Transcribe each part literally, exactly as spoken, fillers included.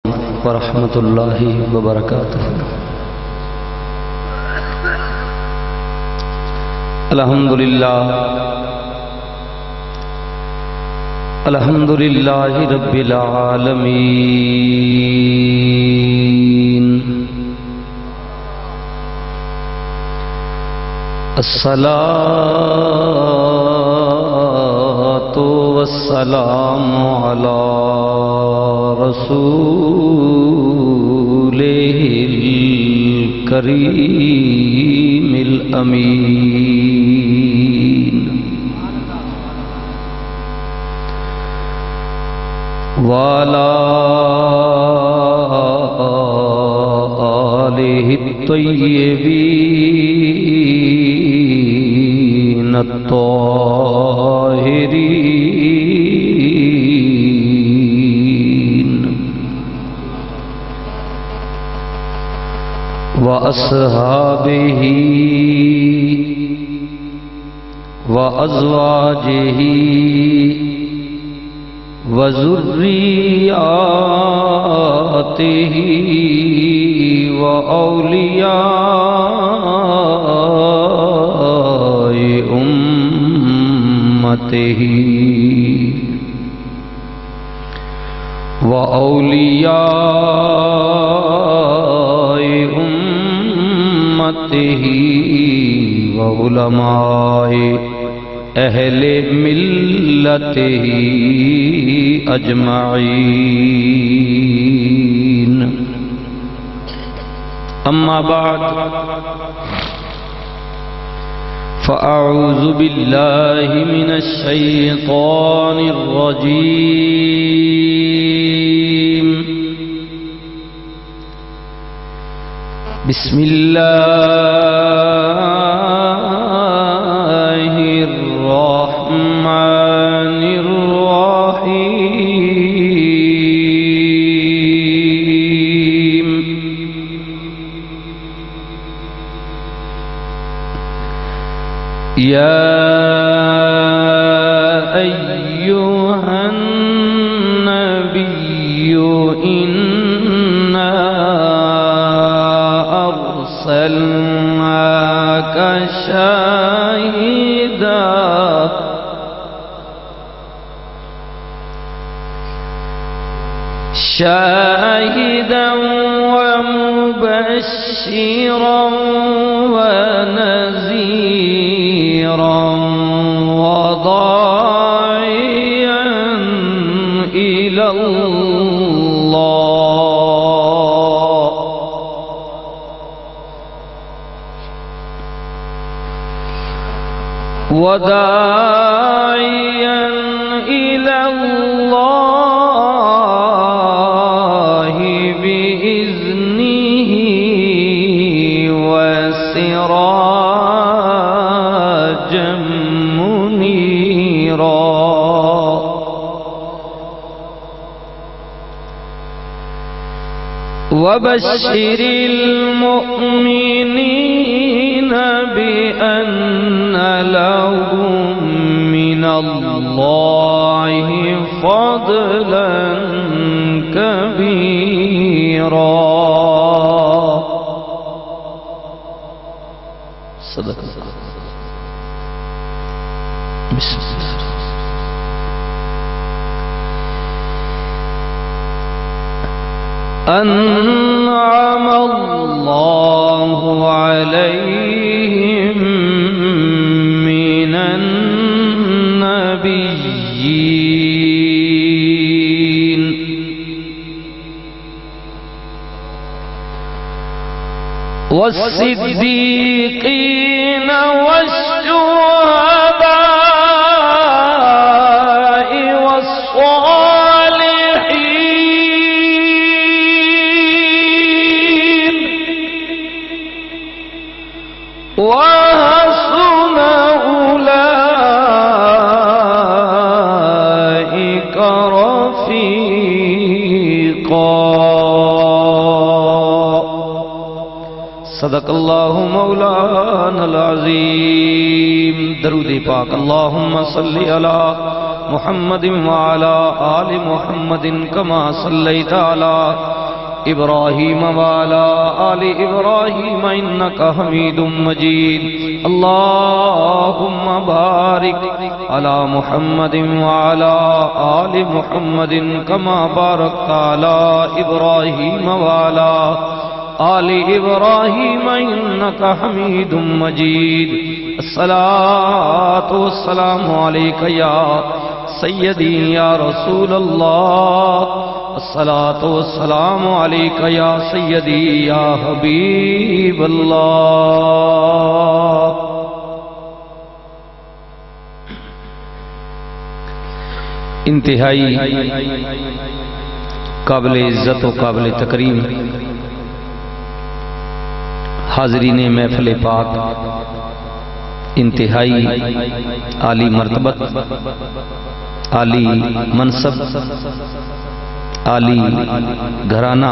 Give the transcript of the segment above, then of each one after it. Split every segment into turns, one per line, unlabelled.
ورحمۃ اللہ وبرکاتہ۔ الحمدللہ الحمدللہ رب العالمین، الصلاۃ والسلام علی رسولہ الکریم الامین، وعلی آلہ الطیبین الطاہرین، وأصحابہ وأزواجہ وذریاتہ وأولیاء أمته وأولياء أمته وعلماء أهل ملته أجمعين، أما بعد فأعوذ بالله من الشيطان الرجيم، بسم الله الرحمن الرحيم، يا أيها النبي إنا أرسلناك شاهدا شاهدا ومبشرا ونذيرا وداعيا إلى الله وداعيا إلى الله بإذنه وسراجا منيرا، وبشر المؤمنين بأن لهم من الله فضلا كبيرا، صدق اللہ۔ بسم اللہ۔ أنعم الله عليهم من النبيين والصديقين والشهداء والصالحين، وحسن أولئك رفيقا، صدق اللہ مولانا العظیم۔ درود پاک اللہم صلی علی محمد وعلی آل محمد کما صلیت علی إبراهيم وعلى آل إبراهيم إنك حميد مجيد اللهم بارك على محمد وعلى آل محمد كما باركت على إبراهيم وعلى آل إبراهيم إنك حميد مجيد الصلاة والسلام عليك يا سيدي يا رسول الله الصلاة والسلام عليك يا سيدي يا حبيب الله انتہائی قابل عزت و قابل تکریم حاضرین محفل پاک، انتہائی عالی مرتبت، عالی منصب، عالی گھرانہ،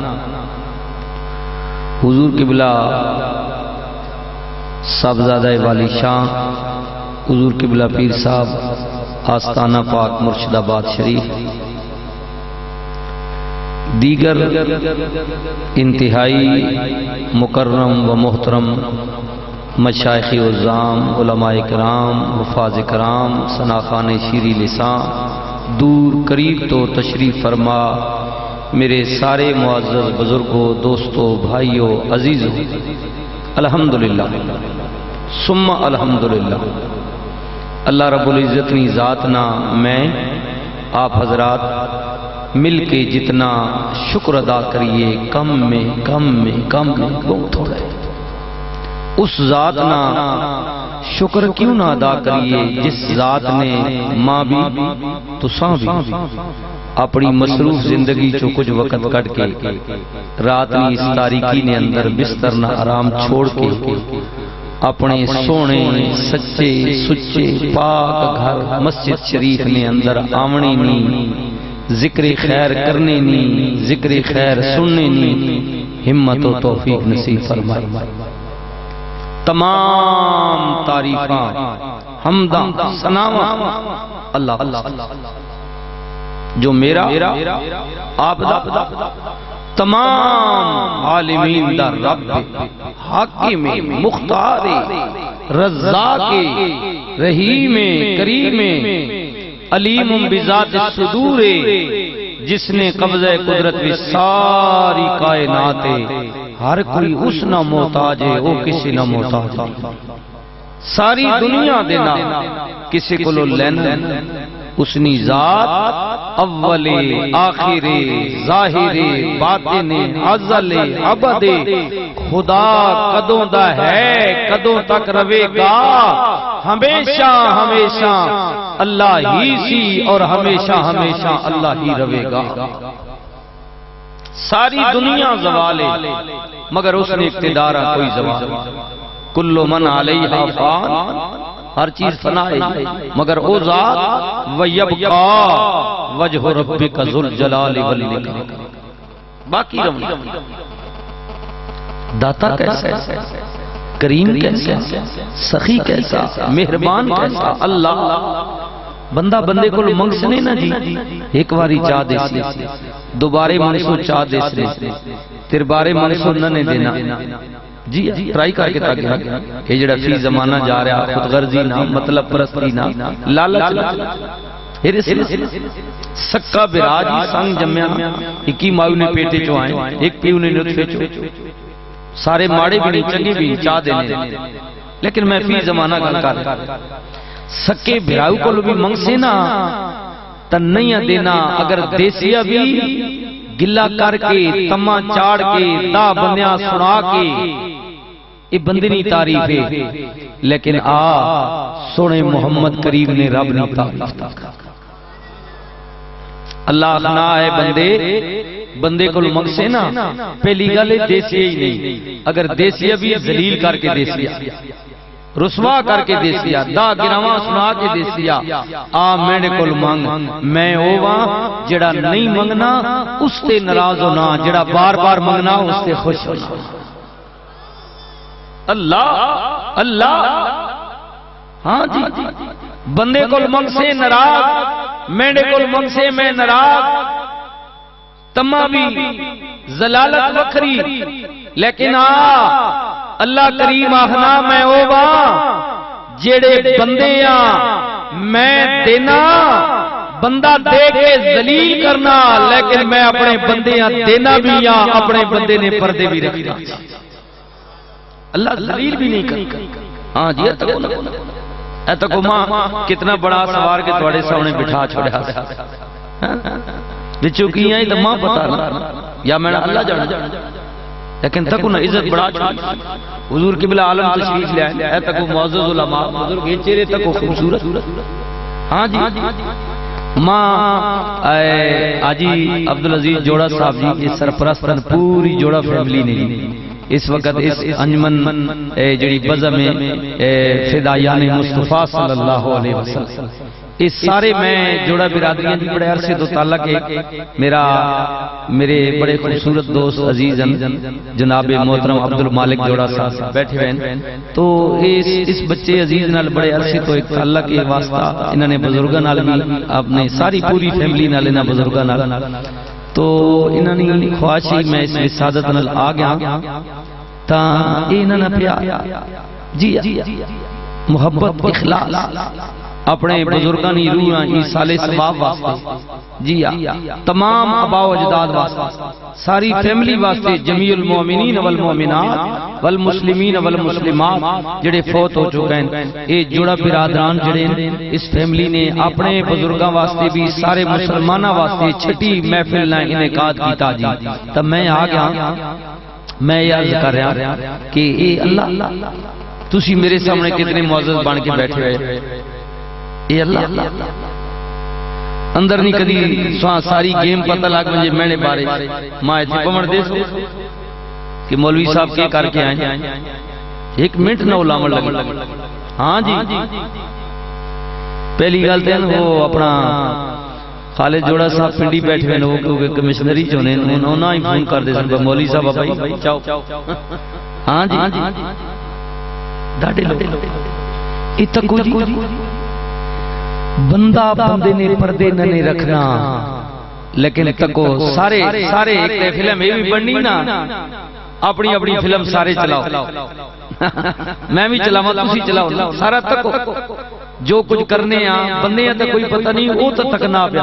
حضور قبلہ صاحبزادہ والی شاہ حضور قبلہ پیر صاحب آستانہ پاک مرشد آباد شریف، دیگر انتہائی مکرم و محترم مشائخ عظام، علماء کرام، حفاظ کرام، ثناخان شیری لسان، دور قریب تو تشریف فرما میرے سارے معزز بزرگوں، دوستوں، بھائیوں، عزیزوں، الحمدللہ ثم الحمدللہ اللہ رب العزت نی ذات نہ میں آپ حضرات مل کے جتنا شکر ادا کریے کم میں کم میں کم میں بہت ہو رہے، اس ذات نہ شکر کیوں نہ ادا کریے جس ذات نے ماں بھی تساں بھی اپنی مصروف زندگی چو کچھ وقت کٹ کے رات نی اس تاریکی نے اندر بستر نہ آرام چھوڑ کے اپنے سونے سچے سچے پاک گھر مسجد شریف نے اندر آمنی نی ذکر خیر کرنے نی ذکر خیر سننے نی ہمت و توفیق نصیب فرمائے۔ تمام تعریفاں حمداں ثناواں اللہ جو میرا آپ دا تمام عالمین دا رب حاکم مختار رزاق رحیم کریم علیم بذات الصدور جس نے قبضہ قدرت بھی ساری کائنات ہر کوئی اس نہ محتاج ہے وہ کسی نہ محتاج ہے، ساری دنیا دینا کسی کو لو لینا اس نی ذات اول آخر ظاہر باطن ازل ابد خدا کدوں دا ہے کدوں تک روے گا ہمیشہ ہمیشہ اللہ ہی سی اور ہمیشہ ہمیشہ اللہ ہی روے گا۔ ساری دنیا زوال ہے مگر اس نے اقتدار کوئی زوال، کل من علیہا فان ہر چیز فنا ہے مگر او ذات وَيَبْقَى وَجْهُ رَبِّكَ ذُو الْجَلَالِ وَالْإِكْرَامِ باقی رہنا۔ داتا کیسا ہے، کریم کیسا ہے، سخی کیسا، مہربان کیسا اللہ۔ بندہ بندے کو منگ سنے نا جی ایک واری چاہ دے سی دوبارے منسو چاہ دے سی تیر بارے منسو ننے دینا جی ٹرائی کر کے تاکہ یہ جڑا فی زمانہ جا رہا خود غرضی نہ مطلب پرستی نہ لالچ نہ سکا براج سنگ جمعہ ایکی ماؤں نے پیٹے چو آئیں ایک پیو نے نطفے چو سارے ماڑے بھی نہیں چنگے بھی چاہ دینے لیکن میں فی زمانہ گل کر سکے بھراؤ کو لو بھی منگ سے نا تن نہیں دینا اگر دیسیا بھی گلہ کر کے تمہ چاڑ کے دا بندیاں سنا کے یہ بندنی تعریف ہے لیکن آ سونے محمد کریم نے رب نے تعریف تھا اللہ اخنا ہے بندے بندے کو منگ سے نا پہلی گلے دیسیا ہی نہیں اگر دیسیا بھی ذلیل کر کے دیسیا رسوا کر کے دیسیا دا گراواں سنا کے دیسیا آ میرے کول منگ میں ہوواں جڑا نہیں منگنا اس تے ناراض ہونا جڑا بار بار منگنا اس تے خوش ہونا اللہ اللہ ہاں جی بندے کول منگ سے ناراض میرے کول منگ سے میں ناراض تما بھی زلالت وکھری لیکن آ اللہ کریم آخنا میں او با جیڑے بندے آ میں دینا بندہ دے کے ذلیل کرنا لیکن میں اپنے بندے آ دینا بھی آ اپنے بندے نے پردے بھی رکھنا اللہ ذلیل بھی نہیں کرتا ہاں جی اے تکو ماں کتنا بڑا سوار کے توڑے سامنے بٹھا چھوڑا بچوں کی آئی تو ماں پتا یا میں اللہ جانا لیکن تکو نہ عزت بڑا چھوڑا حضور قبلہ عالم تشریف لے آئے اے تکو معزز علماء بزرگ یہ چہرے تکو خوبصورت ہاں جی ماں آجی عبدالعزیز جوڑا صاحب جی اس سرپرستن پوری جوڑا فیملی نے اس وقت اس انجمن جڑی بزم فدایان مصطفیٰ صلی اللہ علیہ وسلم اس سارے میں جوڑا برادریاں بھی بڑے عرصے تو تعلق ہے میرا میرے بڑے خوبصورت دوست عزیز جناب محترم عبدالمالک جوڑا صاحب بیٹھے ہوئے تو اس اس بچے عزیز نال بڑے عرصے تو ایک تعلق ہے واسطہ انہوں نے بزرگاں نال بھی اپنے ساری پوری فیملی نال انہاں بزرگاں نال تو انہوں نے خواہشی میں اس وسادت نال آ گیا تا انہوں نے پیار جی محبت اخلاص اپنے بزرگانی روحاں ایصال ثواب واسطے جی تمام آباء و اجداد واسطے ساری فیملی واسطے جمیع المومنین والمومنات والمسلمین والمسلمات جڑے فوت ہو چکے ہیں اے جڑا برادران جڑے اس فیملی نے اپنے بزرگاں واسطے بھی سارے مسلمانہ واسطے چھٹی محفل نہ انعقاد کیتا جی تب میں آ گیا میں یہ عرض کر رہا کہ اے اللہ تسی میرے سامنے کتنے معزز بن کے بیٹھے ہوئے اے اللہ اندر نہیں کدی ساری گیم پتہ لگ مجھے میں نے بارے ماں تھے پمڑ دے سو کہ مولوی صاحب کے کر کے آئیں ایک منٹ نہ علامت لگ ہاں جی پہلی گل تے وہ اپنا خالد جوڑا صاحب پنڈی بیٹھے ہوئے وہ کیونکہ کمشنری چونے انہوں نے ہی فون کر دے سن مولوی صاحب بھائی چاو ہاں جی ڈاڈے لوگ اتکو جی بندہ بندے نے پردے نہ رکھنا لیکن تکو سارے سارے ایک فلم یہ بھی بننی نا اپنی اپنی فلم سارے چلاؤ میں بھی چلاؤں تسی چلاؤ سارا تکو جو کچھ کرنے ہیں بندے ہیں تو کوئی پتہ نہیں وہ تو تکنا پیا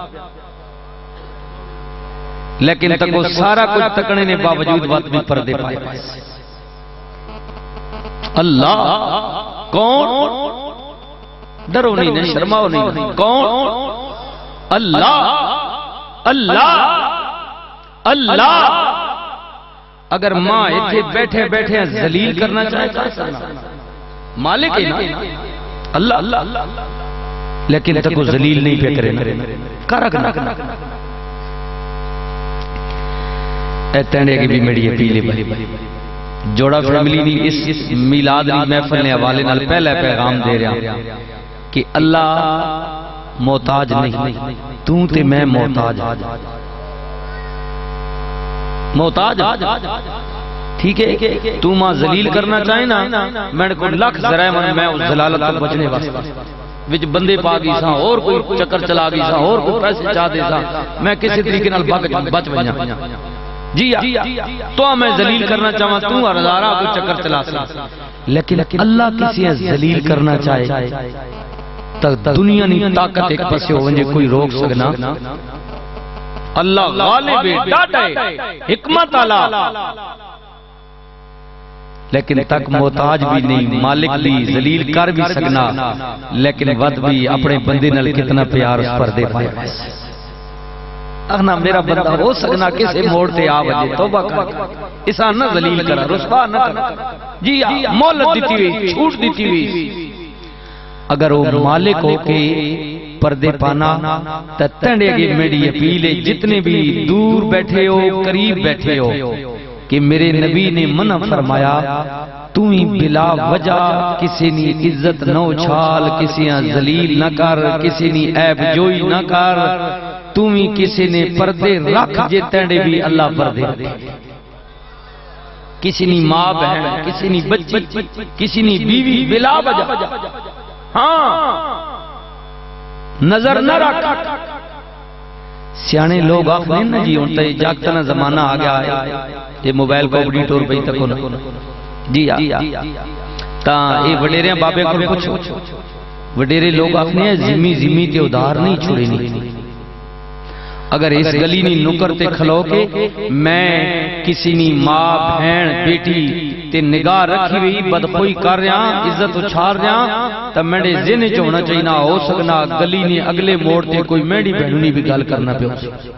لیکن تکو سارا کچھ تکنے نے باوجود بات بھی پردے پائے اللہ کون ڈرو نہیں شرماؤ نہیں کون اللہ اللہ اللہ اگر ماں اتھے بیٹھے بیٹھے ذلیل کرنا چاہے مالک ہے نا اللہ اللہ لیکن تکو ذلیل نہیں پہ کرے کرا کرنا اے تینڈے کی بھی میڈی اپیلے بھائی جوڑا فیملی نہیں اس میلاد محفل نے حوالے نال پہلے پیغام دے رہا کہ اللہ محتاج نہیں تو تے میں محتاج محتاج ٹھیک ہے تو ماں ذلیل کرنا چاہے نا میں نے کوئی لکھ ذرائع من میں اس ذلالت کو بچنے واسطے وچ بندے پا گئی ساں اور کوئی چکر چلا گئی ساں اور کوئی پیسے چاہ دے ساں میں کسی طریقے نال بچ بنیا جی تو میں ذلیل کرنا چاہاں تو ہزارہ کوئی چکر چلا سا لیکن اللہ کسی ذلیل کرنا چاہے دنیا نہیں طاقت ایک پسے ہو ونجے کوئی روک سکنا اللہ غالب ڈاٹا ہے حکمت آلہ لیکن تک محتاج بھی نہیں مالک بھی ذلیل کر بھی سکنا لیکن ود بھی اپنے بندے نال کتنا پیار اس پر دے پائے اگنا میرا بندہ ہو سکنا کسے موڑ تے آ وجے توبہ کر اسا نہ ذلیل کرا رسوا نہ کرا جی مولت دیتی ہوئی چھوٹ دیتی ہوئی اگر وہ مالک ہو کے پردے پانا تا تنڈے گی میڈی اپیلے جتنے بھی دور بیٹھے ہو قریب بیٹھے ہو کہ میرے نبی نے منع فرمایا تو ہی بلا وجہ کسی نے عزت نہ اچھال کسی نے ذلیل نہ کر کسی نے عیب جوئی نہ کر تو ہی کسی نے پردے رکھ جے تنڈے بھی اللہ پردے رکھے کسی نے ماں بہن کسی نے بچی کسی نے بیوی بلا وجہ ہاں نظر نہ رکھ سیانے لوگ آخر نا جی انتا یہ جاگتا نا زمانہ آ گیا ہے یہ موبائل کو بڑی ٹور بھئی تک ہونا جی آ تا یہ وڈیرے بابے کو پوچھو وڈیرے لوگ آخر ہیں زمی زمی تے ادھار نہیں چھوڑے نہیں اگر اس گلی نہیں نکرتے کھلو کے میں کسی نہیں ماں بہن بیٹی تے نگاہ رکھی ہوئی بدخوئی کر رہا عزت اچھار رہا تب میرے ذہن چ ہونا چاہیے نہ ہو سکنا گلی نہیں اگلے موڑ تے کوئی میری بہنونی بھی گل کرنا پہ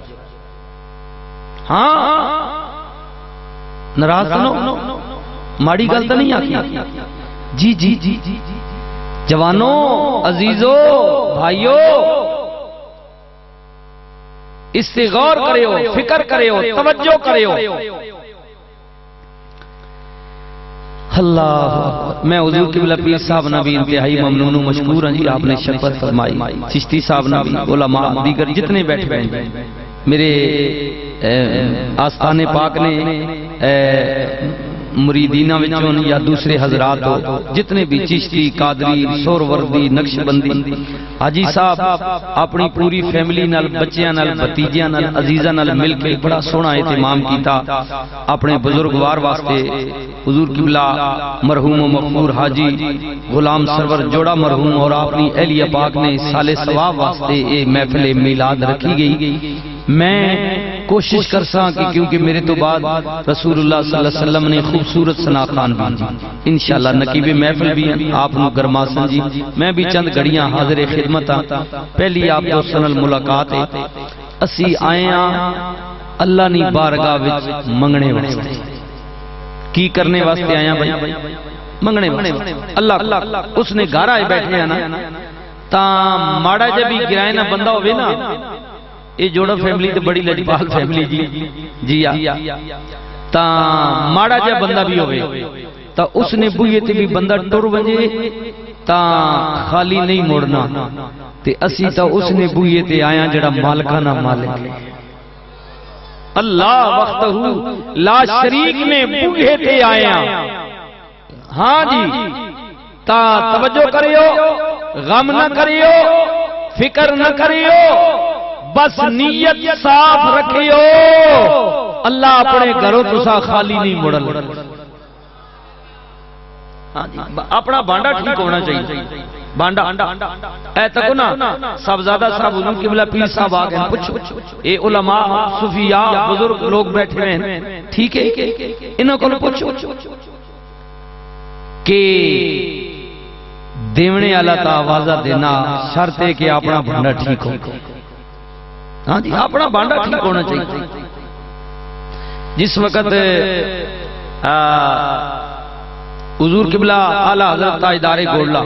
ہاں ناراض نو ماڑی گل تو نہیں آتی جی جی جی جوانوں عزیزوں بھائیوں اس سے غور کرے ہو فکر کرے ہو توجہ کرے ہو اللہ میں حضور قبلہ پیر صاحب نبی انتہائی ممنون و مشکور ہیں جی آپ نے شفقت فرمائی چشتی صاحب نبی علماء دیگر جتنے بیٹھے ہیں میرے آستان پاک نے مریدینہ وچون یا دوسرے حضرات ہو جتنے بھی چشتی قادری سوروردی نقش بندی حاجی صاحب اپنی پوری فیملی نال بچیاں نال بھتیجیاں نال عزیزاں نال مل کے بڑا سونا اہتمام کیتا اپنے بزرگوار واسطے حضور قبلہ مرحوم و مغفور حاجی غلام سرور جوڑا مرحوم اور اپنی اہلیہ پاک نے سال ثواب واسطے یہ محفل میلاد رکھی گئی میں کوشش کر ساں کہ کیونکہ میرے تو بعد رسول اللہ صلی اللہ علیہ وسلم نے خوبصورت ثنا خان بھی انشاءاللہ نقیب محفل بھی ہیں آپ نو گرما سنجی میں بھی چند گھڑیاں حاضر خدمت ہاں پہلی آپ تو سنل ملاقات ہے اسی آئے ہاں اللہ نی بارگاہ وچ منگنے واسطے کی کرنے واسطے آیا بھائی منگنے واسطے اللہ اس نے گھر آئے بیٹھے ہیں نا تا ماڑا جب ہی گرائے نا بندہ ہوئے نا یہ جوڑا فیملی تو بڑی لجپال فیملی جی جی آ تا ماڑا جا بندہ بھی ہوئے تا اس نے بوئے تے بھی بندہ ٹور ونجے تا خالی نہیں موڑنا تے اسی تا اس نے بوئے تے آیا جڑا مالکانہ مالک اللہ وقتہو لا شریک نے بوئے تے آیا ہاں جی تا توجہ کریو غم نہ کریو فکر نہ کریو بس نیت صاف رکھیو اللہ اپنے گھروں تسا خالی نہیں مڑل اپنا بانڈا ٹھیک ہونا چاہیے بانڈا اے تکو نا صاحبزادہ صاحب حضور قبلہ پیر صاحب آگئے پوچھو اے علماء صوفیاء بزرگ لوگ بیٹھے ہیں ٹھیک ہے انہوں کو پوچھو کہ دیونے اللہ تا آوازہ دینا شرط ہے کہ اپنا بانڈا ٹھیک ہو ہاں جی اپنا بانڈا ٹھیک ہونا چاہیے جس وقت حضور قبلہ اعلیٰ حضرت تاجدار گولڑا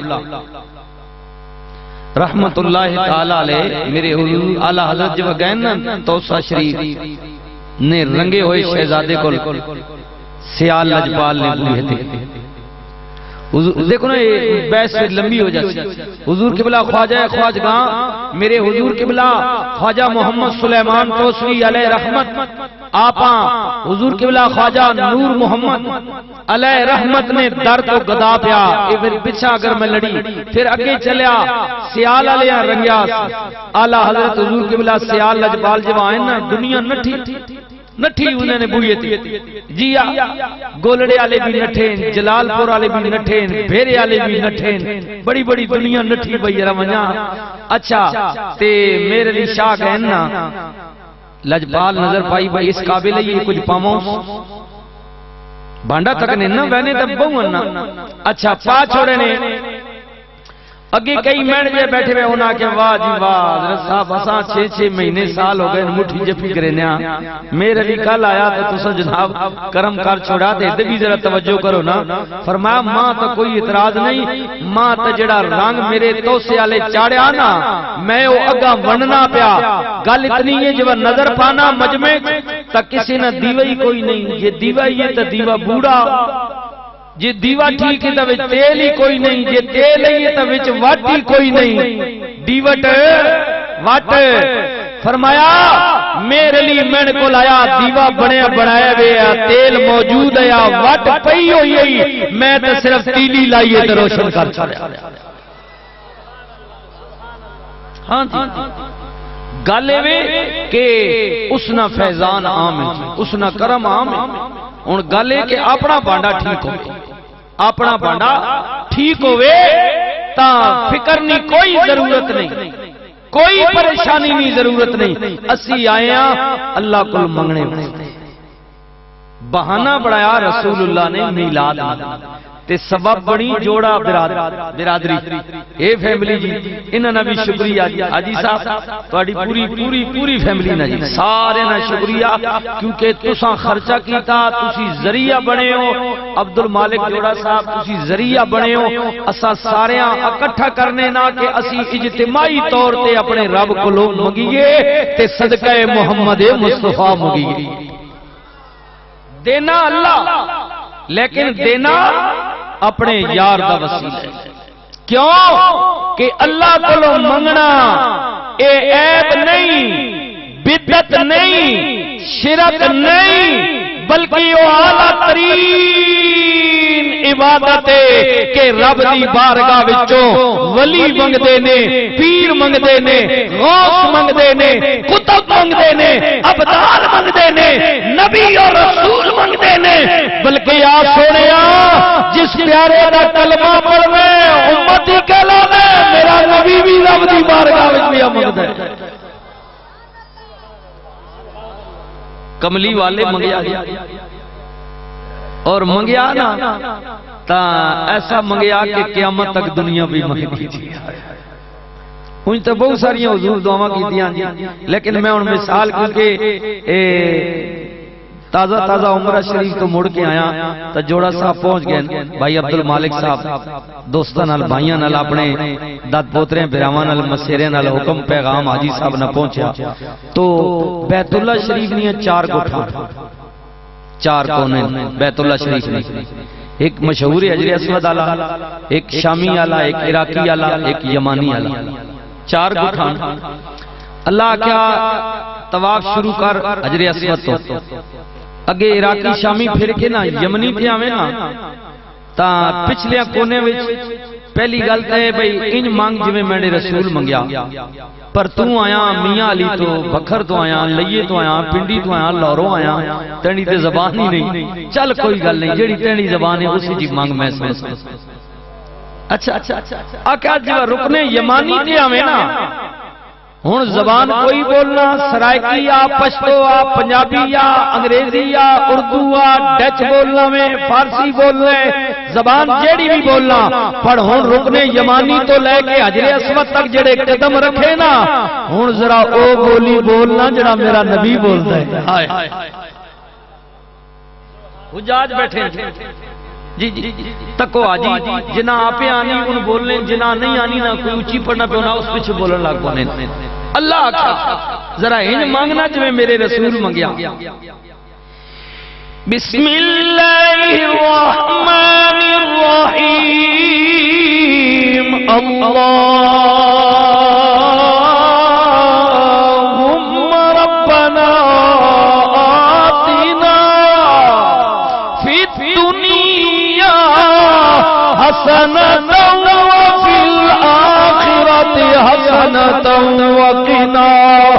رحمت اللہ تعالیٰ علیہ میرے حضور اعلیٰ حضرت جب گئے نا توسہ شریف نے رنگے ہوئے شہزادے کو سیال لجپال نے بوئے تھے دیکھو نا یہ بحث لمبی ہو جاتی حضور قبلہ خواجہ خواجگاں میرے حضور قبلہ خواجہ محمد سلیمان توسوی علیہ رحمت آپاں حضور قبلہ خواجہ نور محمد علیہ رحمت نے در کو گدا پیا پھر پچھا اگر میں لڑی پھر اگے چلیا سیال علیہ رنگیاس اعلیٰ حضرت حضور قبلہ سیال لجپال جب آئیں نا دنیا نٹھی نٹھی انہیں نے بوئے تھی جی گولڑے آلے بھی نٹھیں جلال پور آلے بھی نٹھیں بھیرے آلے بھی نٹھیں بڑی بڑی دنیا نٹھی بھئی رمجاں اچھا تے میرے لی شاہ کہنا لجپال نظر پائی بھئی اس قابل ہے یہ کچھ پاموں بانڈا تک نے نا وینے تب بہن نا اچھا پا چھوڑے نے اگے کئی مینڈ جے بیٹھے ہوئے ہونا کہ واہ جی واہ حضرت صاحب اساں چھے چھے مہینے سال ہو گئے مٹھی جفی کرے نیا میرے لیے کل آیا تو تسا جناب کرم کار چھوڑا دے دے بھی ذرا توجہ کرو نا فرمایا ماں تو کوئی اعتراض نہیں ماں تو جڑا رنگ میرے توسے آلے چاڑے آنا میں او اگا وننا پیا گل اتنی ہے جو نظر پانا مجمع تا کسی نہ دیوئی کوئی نہیں یہ دیوئی ہے تا دیوہ بوڑا جی دیوہ ٹھیک ہے تا وچ تیل ہی کوئی نہیں جی تیل ہے تا وچ وٹ ہی کوئی نہیں دیوٹ وٹ فرمایا میرے لیے میں کو لایا دیوہ بڑے بڑھائے ہوئے تیل موجود ہے وٹ پئی ہوئی ہے میں تو صرف تیلی لائیے تو روشن کر چھڑیا ہاں جی گالے وے کہ اس نہ فیضان عام ہے اس نہ کرم عام ہے ان گالے کہ اپنا بانڈا ٹھیک ہو اپنا بانڈا ٹھیک ہوئے تا فکر نہیں کوئی ضرورت نہیں کوئی پریشانی نہیں ضرورت نہیں اسی آیا اللہ کو منگنے بہانہ بڑھایا رسول اللہ نے میلاد تے سبب بڑی جوڑا برادری اے فیملی جی انہاں نے بھی شکریہ حاجی صاحب تہاڈی پوری پوری پوری فیملی نے جی سارے نے شکریہ کیونکہ تساں خرچہ کیتا تسی ذریعہ بنے ہو عبد المالک جوڑا صاحب تسی ذریعہ بنے ہو اساں سارے اکٹھا کرنے نہ کہ اسی اجتماعی طور تے اپنے رب کولوں منگیے تے صدقہ محمد مصطفیٰ منگیے دینا اللہ لیکن دینا اپنے یار دا وسیلہ ہے کیوں کہ اللہ کو منگنا اے عیب نہیں بدعت نہیں شرک نہیں بلکہ وہ اعلیٰ ترین عبادت ہے کہ رب دی بارگاہ وچوں ولی منگدے نے پیر منگدے نے غوث منگدے نے کتب منگدے نے ابدال منگدے نے نبی اور رسول منگدے نے بلکہ آ سونیا جس پیارے دا کلمہ پڑھوے امتی کہلاوے میرا نبی بھی رب دی بارگاہ وچ بھی منگدا ہے کملی والے منگیا گیا اور منگیا نا تا ایسا منگیا کہ قیامت تک دنیا بھی منگی تھی ان تو بہت ساری حضور دعا کی دیا لیکن میں ان مثال کیونکہ تازہ تازہ عمرہ شریف تو مڑ کے آیا تو جوڑا صاحب پہنچ گئے بھائی عبد المالک صاحب دوستاں نال بھائیاں نال اپنے داد پوترے براواں نال مسیرے نال حکم پیغام حاجی صاحب نہ پہنچیا تو بیت اللہ شریف نے چار کوٹھاں چار کونے بیت اللہ شریف نے ایک مشہور حجر اسود والا ایک شامی والا ایک عراقی والا ایک یمانی والا چار کوٹھاں اللہ کیا طواف شروع کر حجر اسود تو اگے عراقی شامی پھر کے نا یمنی پہ آویں نا تا پچھلے کونے وچ پہلی گل تے بھئی انج مانگ جویں میں نے رسول منگیا پر تو آیا میاں علی تو بکھر تو آیا لئیے تو آیا پنڈی تو آیا لوروں آیا تینی تے زبان ہی نہیں چل کوئی گل نہیں جیڑی تینی زبان ہے اسی جی مانگ میں سمجھ اچھا اچھا آکھا جو رکنے یمانی تے آویں نا ہن زبان کوئی بولنا سرائکی یا پشتو یا پنجابی یا انگریزی یا اردو یا ڈچ بولنا میں فارسی بولنا زبان جیڑی بھی بولنا پر ہن رکنے یمانی تو لے کے حجر اسود تک جڑے قدم رکھے نا ہن ذرا او بولی بولنا جڑا میرا نبی بولتا ہے ہائے حجاج بیٹھے جی جی تکو آجی جنا آپے آنی ان بولنے جنا نہیں آنی نہ کوئی اچھی پڑھنا پہ ہونا اس پچھ بولن لگ پانے اللہ کا ذرا ان مانگنا جو میں میرے رسول منگیا بسم اللہ الرحمن الرحیم اللہم ربنا آتنا فی الدنیا حسنة وفي الآخرة حسنة وقنا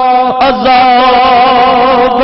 عذاب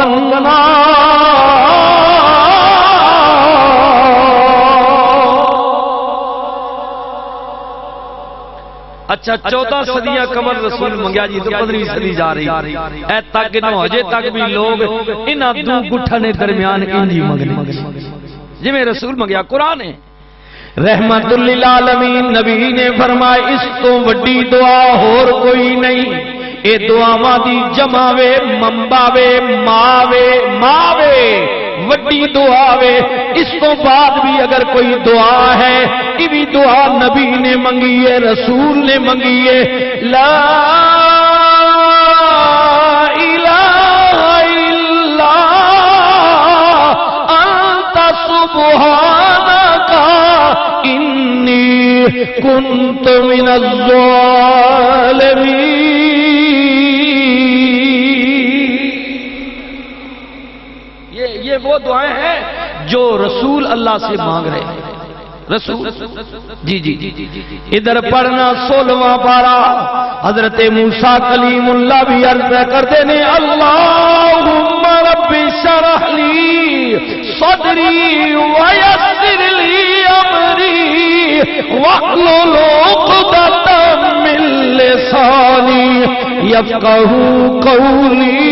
اچھا چودہ صدیہ کمر رسول منگیا جی تو پندرہویں صدی جا رہی اے تک نہ ہو جے تک بھی لوگ انہاں دو گٹھنے درمیان انجی منگنے جی میں رسول منگیا قرآن ہے رحمت للعالمین نبی نے فرمائے اس تو وڈی دعا اور کوئی نہیں اے دعا دی جماوے منباوے ماوے ماوے وڈی دعا وے اس تو بعد بھی اگر کوئی دعا ہے یہ بھی دعا نبی نے منگی ہے رسول نے منگی ہے لا الہ الا انت سبحانک انی کنت من الظالمین یہ وہ دعائیں ہیں جو رسول اللہ سے مانگ رہے ہیں رسول جی جی ادھر پڑھنا سولہواں پارا حضرت موسیٰ کلیم اللہ بھی عرض کرتے نے اللہم رب اشرح لی صدری ویسر لی امری واحلل عقدۃ من لسانی یفقہوا قولی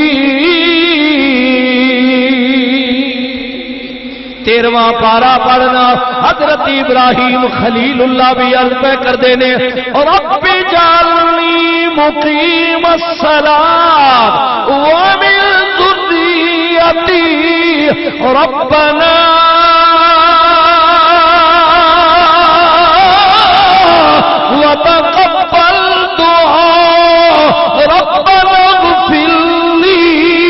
تیرواں پارا پڑھنا حضرت ابراہیم خلیل اللہ بھی عرض پہ کر دینے رب جعلنی مقیم الصلاۃ ومن ذریتی ربنا وتقبل دعاء ربنا اغفر لی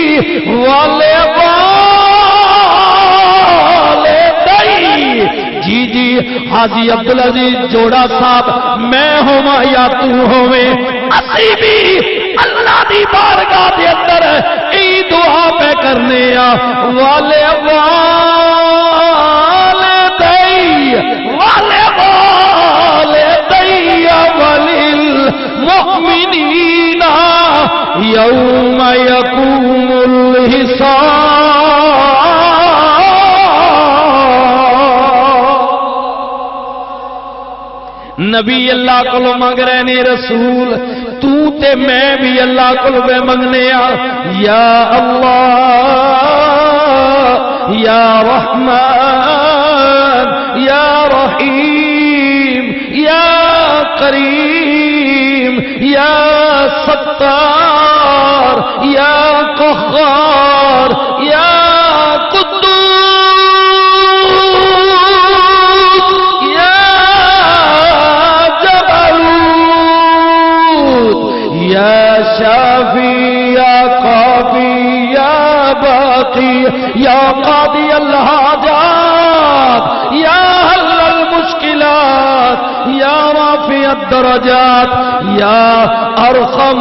جی جی حاجی عبدالعزیز جوڑا صاحب میں ہوا یا تو ہوئے اسی بھی اللہ دی بارگاہ دے اندر ای دعا پہ کرنے آ والے والدی والے والدی وللمؤمنین یوم یقوم الحساب نبی اللہ کو منگ رہے نے رسول تو تے میں بھی اللہ کو بے منگنے آ یا اللہ یا رحمان یا رحیم یا کریم یا ستار یا قہار یا یا قاضی الحاجات یا حل المشکلات یا رافع الدرجات یا ارحم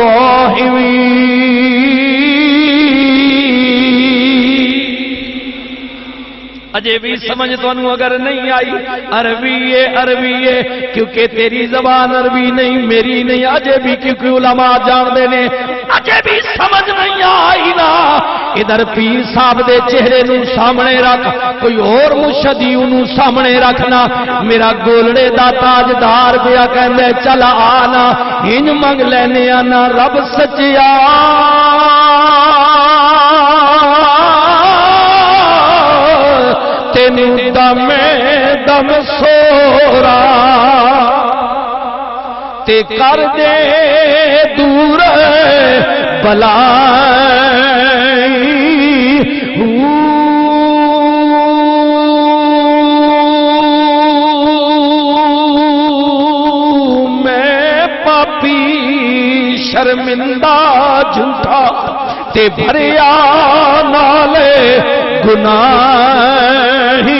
الراحمین اجے بھی سمجھ تو انہوں اگر نہیں آئی عربی ہے عربی ہے کیونکہ تیری زبان عربی نہیں میری نہیں اجے بھی کیونکہ علماء جان دینے اجے بھی سمجھ نہیں آئی نا ادھر پیر صاحب دے چہرے نو سامنے رکھ کوئی اور مشہدی انہوں سامنے رکھنا میرا گولڑے دا تاجدار بیا کہندے چل آنا ہن منگ لینے آنا رب سچیا تینو دم دم سورا تے کر دے دور بلائی میں پاپی شرمندہ جھوٹا تے بھریا نالے گناہی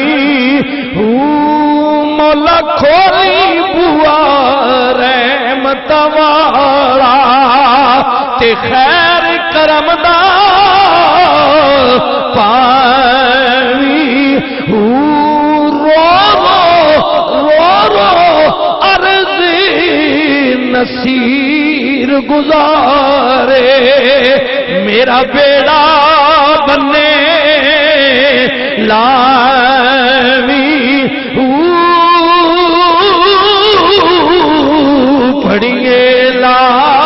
مولا کھولی بوا رحمت والا تے خیر کرم دا پانی رو رو رو رو عرضی نصیر گزارے میرا بیڑا بنے لاوی پڑھیے لا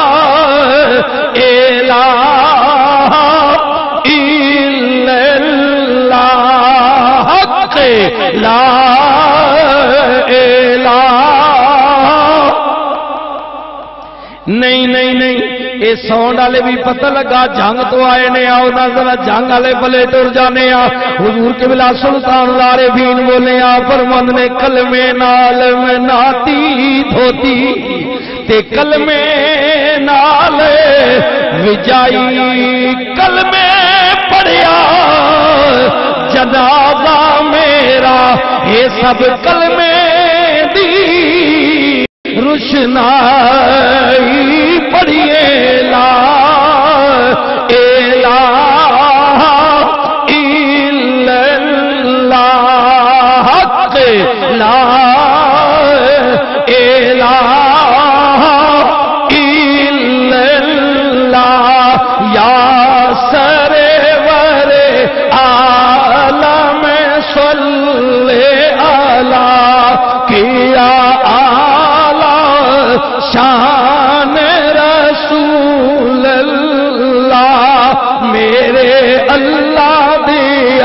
الہ الا اللہ حق لا الہ نہیں نہیں نہیں اے ساؤنڈ والے بھی پتہ لگا جنگ تو آئے نے آؤ نہ ذرا جنگ والے بلے ٹر جانے آ حضور کے بلا سلطان لارے بین بولے آ فرمند نے کلمے نال میں ناتی دھوتی تے کلمے نال وجائی کلمے پڑھیا جنازہ میرا یہ سب کلمے دی روشنائی پڑھیے لا الہ الا اللہ حق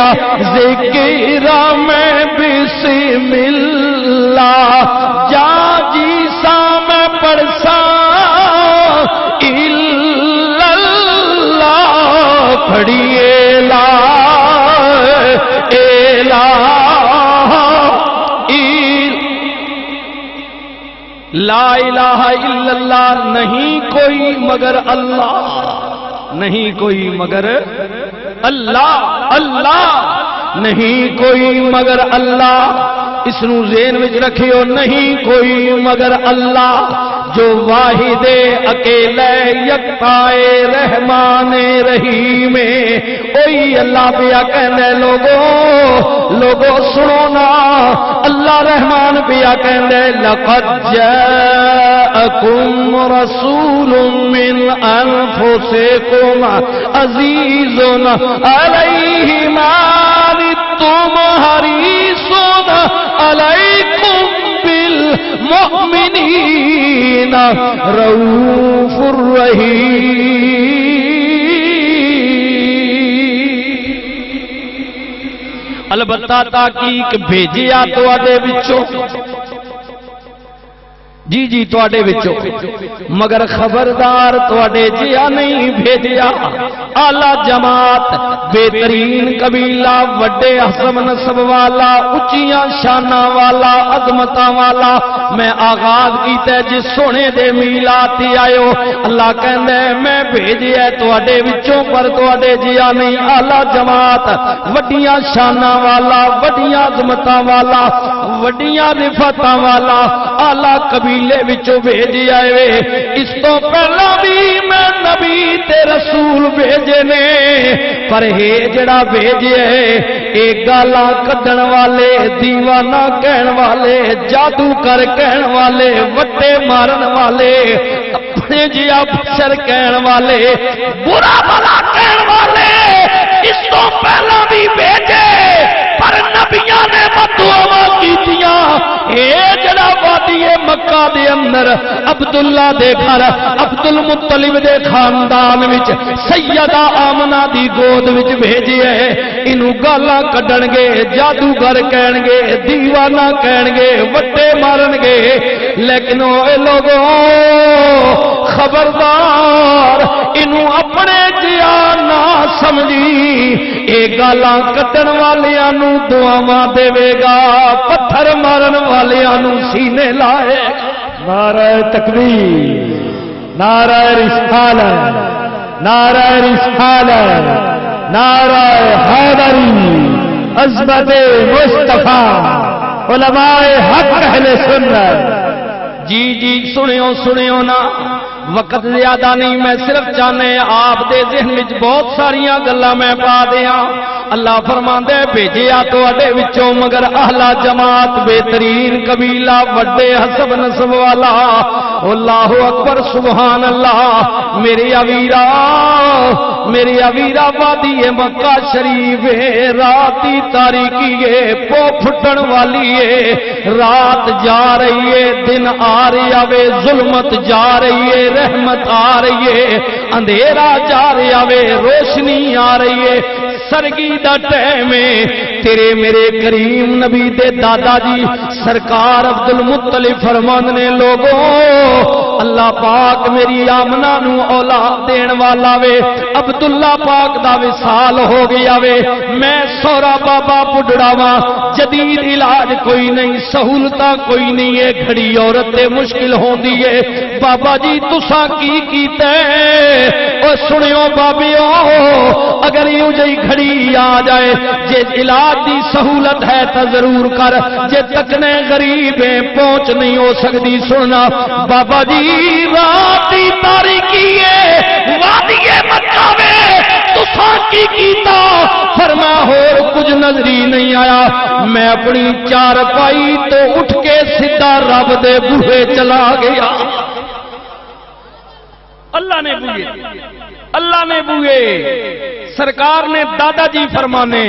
کیا ذکر میں بسم اللہ جا جی سا میں پڑھسا الا اللہ پڑھیے لا الہ لا الہ الا اللہ نہیں کوئی مگر اللہ نہیں کوئی مگر اللہ اللہ نہیں کوئی مگر اللہ اس نو ذہن وچ رکھیو نہیں کوئی مگر اللہ جو واحد اکیلے یکتائے رحمان رحیم اوہی اللہ پیا کہندے لوگوں لوگوں سنو نا اللہ رحمان پیا کہندے لقد جاءکم رسول من انفسکم عزیز علیہ ما عنتم حریص علیکم بالمؤمنین رؤوف الرحیم البتہ تحقیق بھیجیا تواڈے وچوں جی جی تواڈے وچوں مگر خبردار تواڈے جیا نہیں بھیجیا اعلی جماعت بہترین قبیلہ وڈے حسب نسب والا اچیاں شاناں والا عظمتاں والا میں آغاز کیتا جس سونے دے میلاد تے آئیو اللہ کہندا ہے میں بھیجیا تواڈے وچوں پر تواڈے جیا نہیں اعلی جماعت وڈیاں شاناں والا وڈیاں عظمتاں والا وڈیاں رفعتاں والا اعلی قبیلے وچوں بھیجی آئے اس تو پہلا بھی میں نبی تے رسول بھیجے نے پر ہے جڑا بھیجے ایک گالاں کڈن والے دیوانہ کہن والے جادو کر کہن والے وٹے مارن والے اپنے جیا بشر کہن والے برا بھلا کہن والے اس تو پہلا بھی بھیجے پر نبیاں نے بددعاواں کیتیاں اے جڑا وادی مکہ دے اندر عبداللہ دے گھر عبد المطلب دے خاندان وچ سیدہ آمنہ دی گود وچ بھیجی ہے انہوں گالاں کڈن گے جادوگر کہن گے دیوانہ کہن گے وٹے مارن گے لیکن اے لوگوں خبردار انہوں اپنے جیا نہ سمجھی اے گالاں کڈن والیاں نو دعاواں دے گا پتھر مارن والیاں نو سینے لائے
نعرہ تکبیر نعرہ رسالت نعرہ رسالت نعرہ حیدری عظمت مصطفیٰ علماء حق اہل سنت
جی جی سنیو سنیو نا وقت زیادہ نہیں میں صرف چاہنے آپ دے ذہن وچ بہت ساریاں گلاں میں پا دیاں اللہ فرماندے بھیجیا تواڈے وچوں مگر اہلا جماعت بہترین قبیلہ وڈے حسب نسب والا اللہ اکبر سبحان اللہ میری اویرا میری اویرا وادی مکہ شریف راتی تاریکی ہے پو پھٹن والی ہے رات جا رہی ہے دن آ رہی ہے ظلمت جا رہی ہے رحمت آ رہی ہے اندھیرا جا رہا ہے روشنی آ رہی ہے سرگی دا ٹائم ہے تیرے میرے کریم نبی دے دادا جی سرکار عبد المطلب فرمان نے لوگوں اللہ پاک میری آمنہ نو اولاد دین والا وے عبداللہ پاک دا وصال ہو گیا وے میں سورا بابا بڈڑا وا جدید علاج کوئی نہیں سہولتاں کوئی نہیں ہے گھڑی عورت تے مشکل ہوندی ہے بابا جی تساں کی کیتے او سنیو بابیو اگر یوں جئی گھڑی آ جائے جے علاج دی سہولت ہے تا ضرور کر جے تکنے غریب ہیں پہنچ نہیں ہو سکتی سننا بابا جی راتی تاریکی ہے وادی مکہ میں تساں کی کیتا فرما ہور کچھ نظری نہیں آیا میں اپنی چار پائی تو اٹھ کے سیدھا رب دے بوہے چلا گیا اللہ نے بوئے اللہ نے بوئے سرکار نے دادا جی فرمانے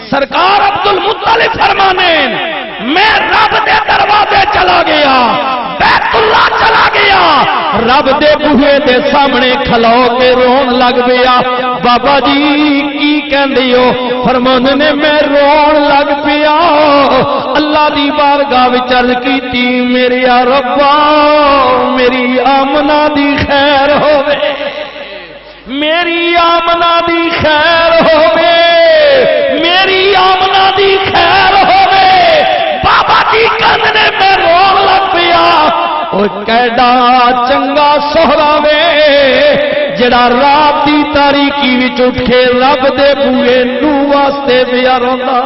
سرکار عبد المطلب فرمانے میں رب دے دروازے چلا گیا بیت اللہ چلا گیا، رب دے بوہے دے سامنے کھلو کے رون لگ پیا۔ بابا جی کی کہندے ہو؟ فرماندے نے میں رون لگ پیا، اللہ دی بارگاہ وچ عرض کیتی میرے ربا میری آمنہ دی خیر ہوے، میری آمنہ دی خیر ہوے، میری آمنہ دی خیر ہوے۔ بابا جی کہندے نے میں رون لگ پیا، او کیڈا چنگا سہرا وے جڑا رات دی تاریکی وچ اٹھ کے رب دے بوئے نو واسطے پیا روندا۔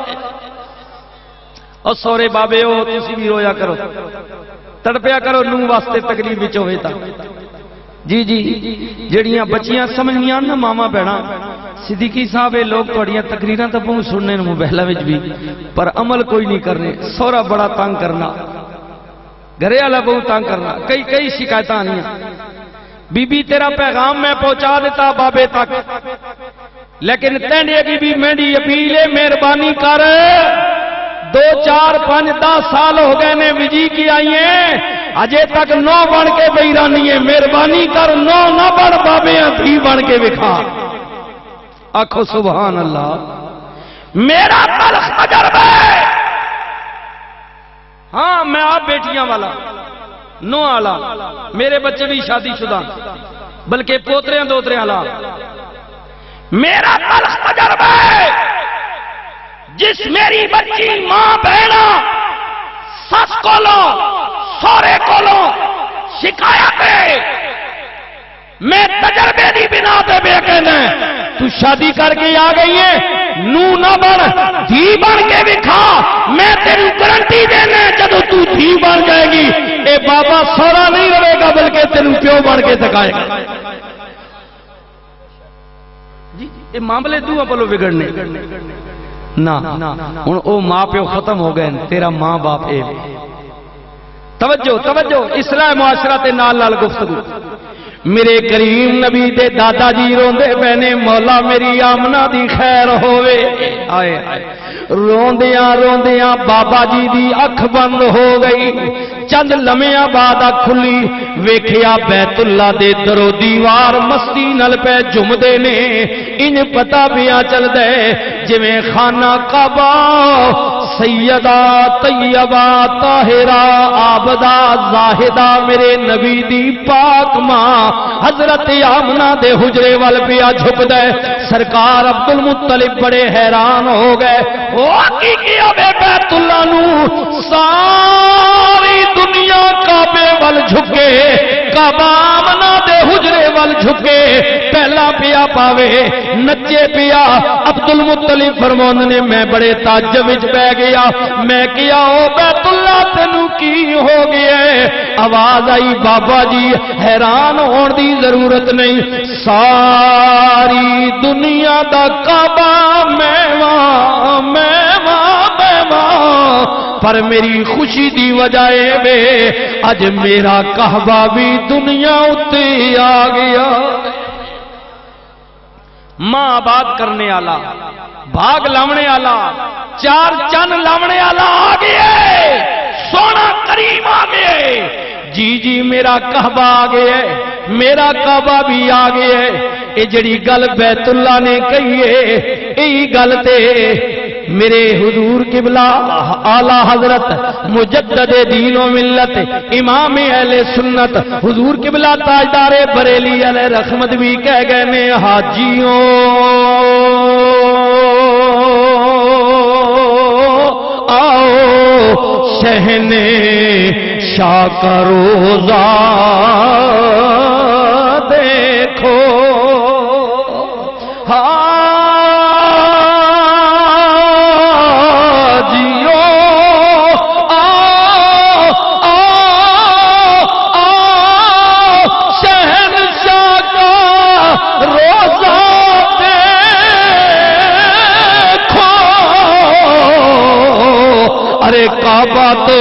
او سورے بابے ہو تسی بھی رویا کرو، تڑپیا کرو نو واسطے تکلیف وچ ہوے تا۔ جی جی جڑیاں بچیاں سمجھنیاں نا ماما بہنا، صدیقی صاحب لوگ تھوڑیاں تقریراں تے بہت سننے موبائلاں وچ بھی، پر عمل کوئی نہیں کرنے۔ سورا بڑا تنگ کرنا، گھرے والا بہت تنگ کرنا، کئی کئی شکایتاں آنیاں۔ بی بی تیرا پیغام میں پہنچا دیتا بابے تک، لیکن تینڈے کی بھی میری اپیل ہے مہربانی کر، دو چار پانچ دس سال ہو گئے نے وجی کی آئی ہیں اجے تک نو بن کے بئی رانی ہے، مہربانی کر نو نہ بن بابے تھی بن کے وکھا۔ آخو سبحان اللہ۔ میرا تلخ تجربہ ہے، ہاں میں آپ بیٹیاں والا نو والا، میرے بچے بھی شادی شدہ بلکہ پوتریاں دوتریاں والا۔ میرا تلخ تجربہ ہے، جس میری بچی ماں بہنا سس کولو سورے کولو شکایت ہے، میں تجربے دی بنا تے بے کہنا تو شادی کر کے آ گئی ہے، نو نہ بن دھی بن کے وکھا، میں تیری گارنٹی دینا جدو تو دھی بن جائے گی اے بابا سورا نہیں رہے گا بلکہ تیرو پیو بن کے دکھائے گا۔ جی یہ معاملے دو پلو بگڑنے نہ ہوں او ماں پیو ختم ہو گئے، تیرا ماں باپ اے۔ توجہ توجہ اصلاح معاشرہ تے نال نال گفتگو۔ میرے کریم نبی دے دادا جی روندے پہنے مولا میری آمنہ دی خیر ہوئے، آئے آئے روندیاں روندیاں بابا جی دی اکھ بند ہو گئی، چند لمحیاں بعد اکھ کھلی، ویکھیا بیت اللہ دے درو دیوار مستی نل پہ جمدے نے، ان پتہ پیا چل دے جویں خانہ کعبہ سیدہ طیبہ طاہرہ عابدہ زاہدہ میرے نبی دی پاک ماں حضرت آمنہ دے حجرے وال پیا جھک دے۔ سرکار عبد المطلب بڑے حیران ہو گئے، وہ کی کیا بے بیت اللہ نو ساری دنیا کعبے وال جھکے، کعبہ آمنہ دے حجرے وال جھکے، پہلا پیا پاوے نچے پیا۔ عبد المطلب فرمان نے میں بڑے تعجب وچ پہ گیا، میں کیا او بیت اللہ تینوں کی ہو گیا ہے؟ آواز آئی بابا جی حیران ہون دی ضرورت نہیں، ساری دنیا دا کعبہ میواں میواں میواں، پر میری خوشی دی وجہ اے اج میرا کعبہ بھی دنیا اتے آ گیا۔ ماں آباد کرنے والا، بھاگ لاونے والا، چار چن لاونے والا آ گیا، سونا کریم آ گیا، جی جی میرا کعبہ آ گیا، میرا کعبہ بھی آ گیا۔ یہ جڑی گل بیت اللہ نے کہی ہے یہی گل تے میرے حضور قبلہ اعلی حضرت مجدد دین و ملت امام اہل سنت حضور قبلہ تاجدار بریلی علیہ رحمت بھی کہہ گئے نے، حاجیوں آؤ شہنے شاہ کا روزہ دیکھو، حاجیوں آؤ آؤ آؤ شہنشاہ کا روزہ دیکھو، ارے کعبہ تو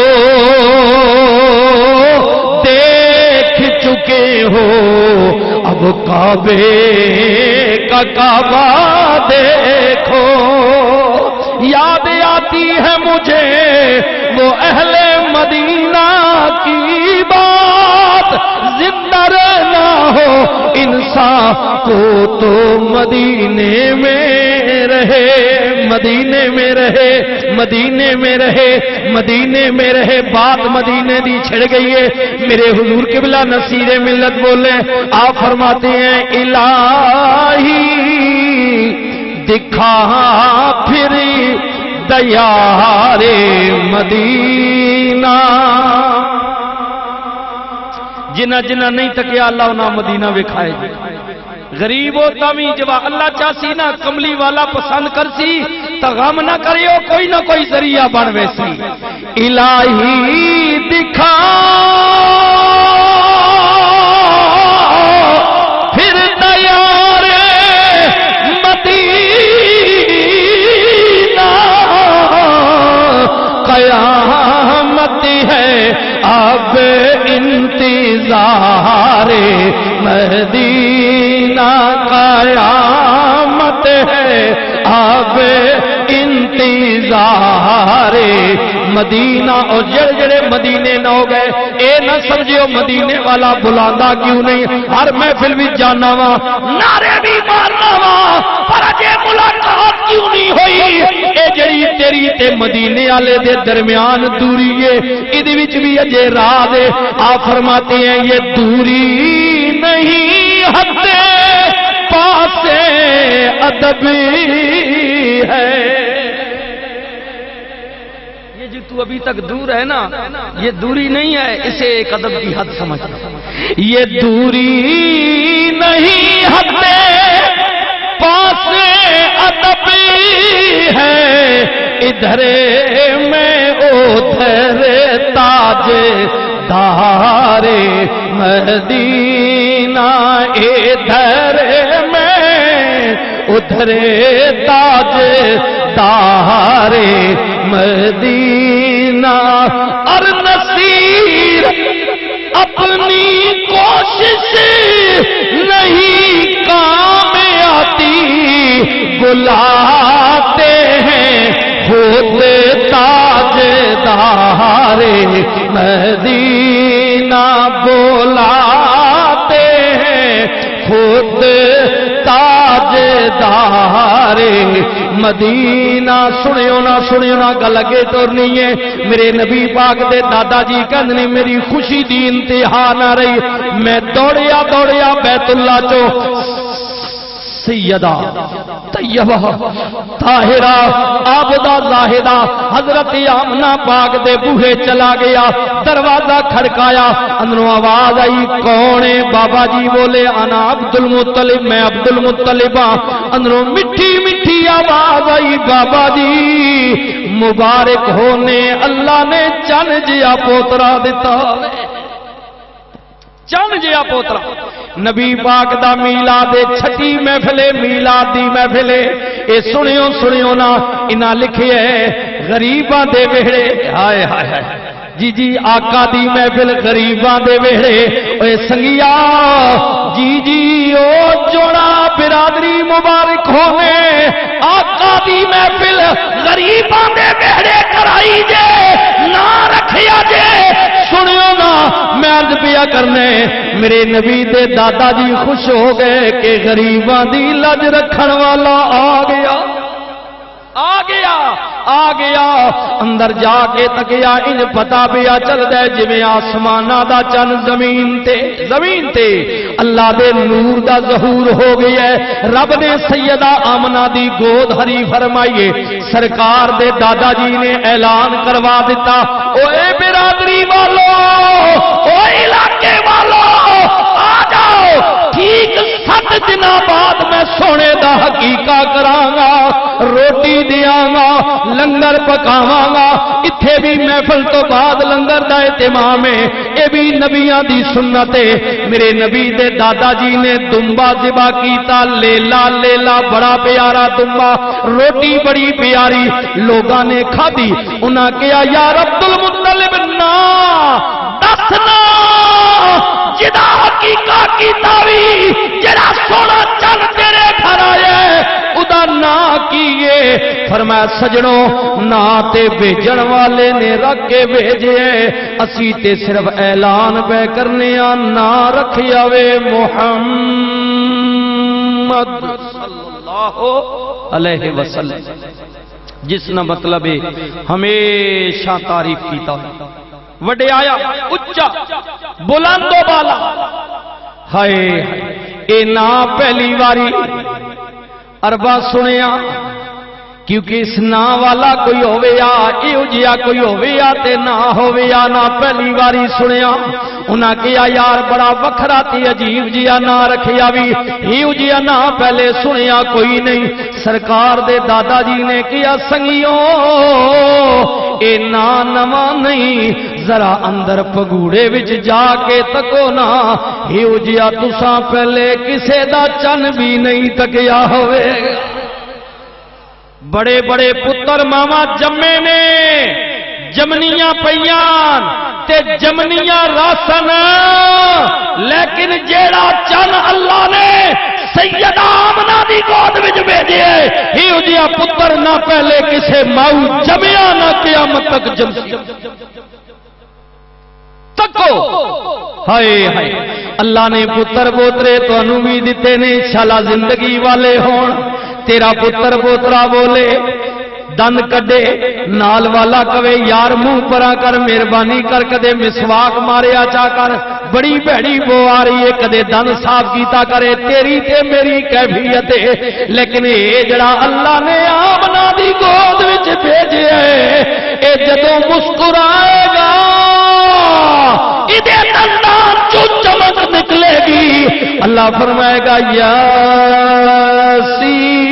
دیکھ چکے ہو، اب کعبے کا کعبہ دیکھو۔ یاد آتی ہے مجھے وہ اہل مدینہ کی بات زندہ رہنا ہو انسان کو تو مدینے میں رہے مدینے میں رہے مدینے میں رہے مدینے میں رہے بات مدینے دی چھڑ گئی ہے میرے حضور قبلہ نصیر ملت بولے آپ فرماتے ہیں الہی دکھا پھر دیار مدینہ جنہ جنہ نہیں تکیا اللہ انہاں مدینہ وکھائے جی غریب و تامی جوا اللہ چاسی نہ کملی والا پسند کر سی تو غم نہ کریو کوئی نہ کوئی ذریعہ بن ویسی الہی دکھا پھر دیار مدینہ قیامت ہے اب انتظار مدینہ قیامت ہے اب انتظار مدینہ اور جڑے جڑے مدینے نہ ہو گئے اے نہ سمجھو مدینے والا بلاندہ کیوں نہیں ہر محفل بھی جانا وا نعرے بھی مارنا وا پر اجے ملاقات کیوں نہیں ہوئی اے جڑی تیری تے مدینے والے دے درمیان دوری ہے ادی وچ بھی اجے راز ہے آپ فرماتے ہیں یہ دوری نہیں حد پاس ادب ہے یہ جو تو ابھی تک دور ہے نا یہ دوری نہیں ہے اسے ایک ادب کی حد سمجھ یہ دوری نہیں حد پاس ادب ہے ادھر میں ادھر تاج دار مدینہ ادھر میں ادھر تاج دار مدینہ اور نصیر اپنی کوشش نہیں کام آتی بلاتے ہیں خود تاج دار مدینہ بلاتے ہیں خود تاج دار مدینہ سنیو نہ سنیو نہ گل اگے ٹورنی ہے میرے نبی پاک دے دادا جی کہندے میری خوشی دی انتہا نہ رہی میں دوڑیا دوڑیا بیت اللہ چو سیدہ طیبہ طاہرہ عابدہ زاہدہ حضرت آمنہ پاک دے بوہے چلا گیا دروازہ کھڑکایا اندروں آواز آئی کون ہے بابا جی بولے انا عبد المطلب میں عبد المطلب ہاں اندروں مٹھی مٹھی آواز آئی بابا جی مبارک ہونے اللہ نے چن جیا پوترا دیتا چن جیا پوترا نبی پاک دا میلاد چھٹی محفلے میلاد دی محفلے اے سنیو سنیو نا انہاں لکھے ہے غریباں دے ویڑے ہائے ہائے ہائے جی جی آقا دی محفل غریباں دے ویڑے اے سنگیا جی جی او جوڑا برادری مبارک ہونے آقا دی محفل غریباں دے ویڑے کرائی جے نہ رکھیا جے سنیو نا میں عرض پیا کرنے میرے نبی دے دادا جی خوش ہو گئے کہ غریباں دی لج رکھن والا آ گیا آ گیا آ گیا اندر جا کے تکیا ان پتا پیا چل دے جویں آسمانہ دا چن زمین تے زمین تے اللہ دے نور دا ظہور ہو گیا ہے رب نے سیدہ آمنہ دی گود ہری فرمائیے سرکار دے دادا جی نے اعلان کروا دیتا او اے برادری والو او علاقے والو آ جاؤ ٹھیک سات دن بعد میں سونے دا حقیقہ کرانگا روٹی دیاں لنگر پکاواں گا اتھے بھی محفل تو بعد لنگر دا اہتمام ہے اے بھی نبیاں دی سنت ہے میرے نبی دے دادا جی نے دمبا ذبح کیتا لیلا لیلا بڑا پیارا دمبا روٹی بڑی پیاری لوگاں نے کھادی انہاں کہا یا عبد المطلب نا دسنا جدا حقیقہ کی تاوی جڑا سونا چل تیرے گھر آئے ادا نا کیے فرمایا سجنوں نا تے بھیجن والے نے رکھ کے بھیجے اسی تے صرف اعلان پہ کرنے نا رکھیا وے محمد صلی اللہ علیہ وسلم جس نہ مطلب ہے ہمیشہ تعریف کیتا وڈے آیا اچا بلند و بالا ہائے اے نا پہلی واری اربا سنیا کیونکہ اس نا والا کوئی ہوئے یا ایو جیا کوئی ہوئے یا تے نہ ہوئے یا نہ پہلی واری سنیا انہاں کیا یار بڑا وکھرا تے عجیب جیا نہ رکھیا بھی ایو جیا نہ پہلے سنیا کوئی نہیں سرکار دے دادا جی نے کیا سنگیوں اے نا نواں نہیں ذرا اندر پگوڑے وچ جا کے تکو نا ایو جیا تساں پہلے کسے دا چن بھی نہیں تکیا ہوئے بڑے بڑے پتر ماما جمے نے جمنیاں پیان تے جمنیاں راسن لیکن جیڑا چن اللہ نے سیدہ آمنہ دی گود وچ بھیجے ہی جیا پتر نہ پہلے کسے ماؤ جمیا نہ قیامت تک جمسی تکو ہائے ہائے اللہ نے پتر پوترے تو انہوں بھی دیتے نے انشاءاللہ زندگی والے ہون تیرا پتر پوترا بولے دند کڈے نال والا کہے یار منہ پرا کر مہربانی کر کدے مسواک ماریا چا کر بڑی بھڑی بو آ رہی ہے کدے دند صاف کیتا کرے تیری تے میری کیفیت ہے لیکن اے جڑا اللہ نے آمنہ دی گود وچ بھیجے اے جدوں مسکرائے گا ادھے دندان جو چمک نکلے گی اللہ فرمائے گا یاسین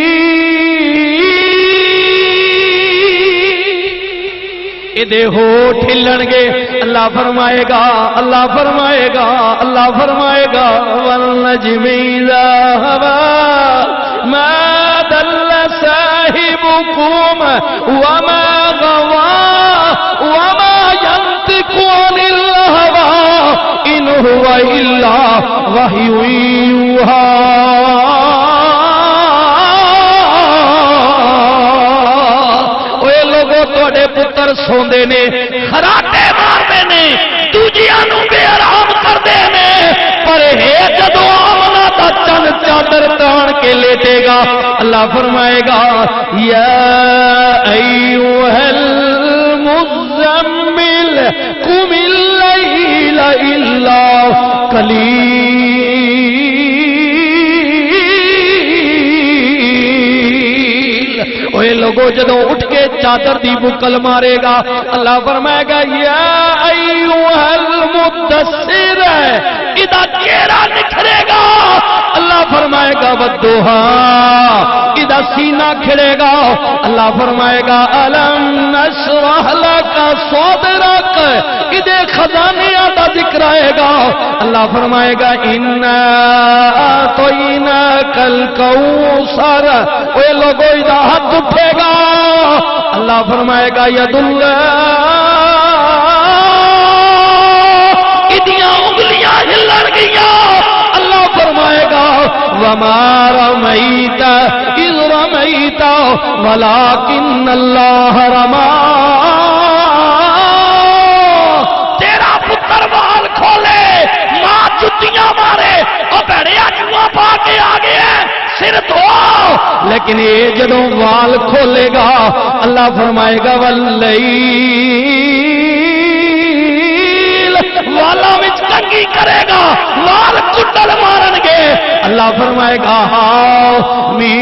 ادھے ہوٹھ ہلن گے اللہ فرمائے گا اللہ فرمائے گا اللہ فرمائے گا والنجم اذا ہوا ما دل صاحبكم وما غوا وما ينطق عن الهوى ان هو الا وحی یوحی پتر سوندے نے خراٹے مارتے نے دوجیاں نوں بے آرام کردے نے پر ہے جدوں آمنہ دا چن چادر تان کے لیٹے گا اللہ فرمائے گا یا ایھا المزمل قم اللیل الا قلیل اے لوگوں جدوں اٹھ کے چادر دی بکل مارے گا اللہ فرمائے گا یا ایھا المدثر اذا چہرہ نکھرے گا اللہ فرمائے گا والضحا اذا سینہ کھڑے گا اللہ فرمائے گا الم نشرح لک صدرک اذا خزانیاں دا ذکر آئے گا اللہ فرمائے گا انا اعطیناک الکوثر اے لوگوں اذا ہاتھ اٹھے گا اللہ فرمائے گا ید اللہ ادیاں انگلیاں ہلن گیا اللہ فرمائے گا وما رمیت اذ رمیت ولکن اللہ رما تیرا پتر وال کھولے ماں جتیاں مارے اور بھڑیا جوا پا کے آگے ہیں سر دھو لیکن یہ جدوں وال کھولے گا اللہ فرمائے گا واللیل والا وچ کنگھی کرے گا وال کٹل مارن گے اللہ فرمائے گا ہاں می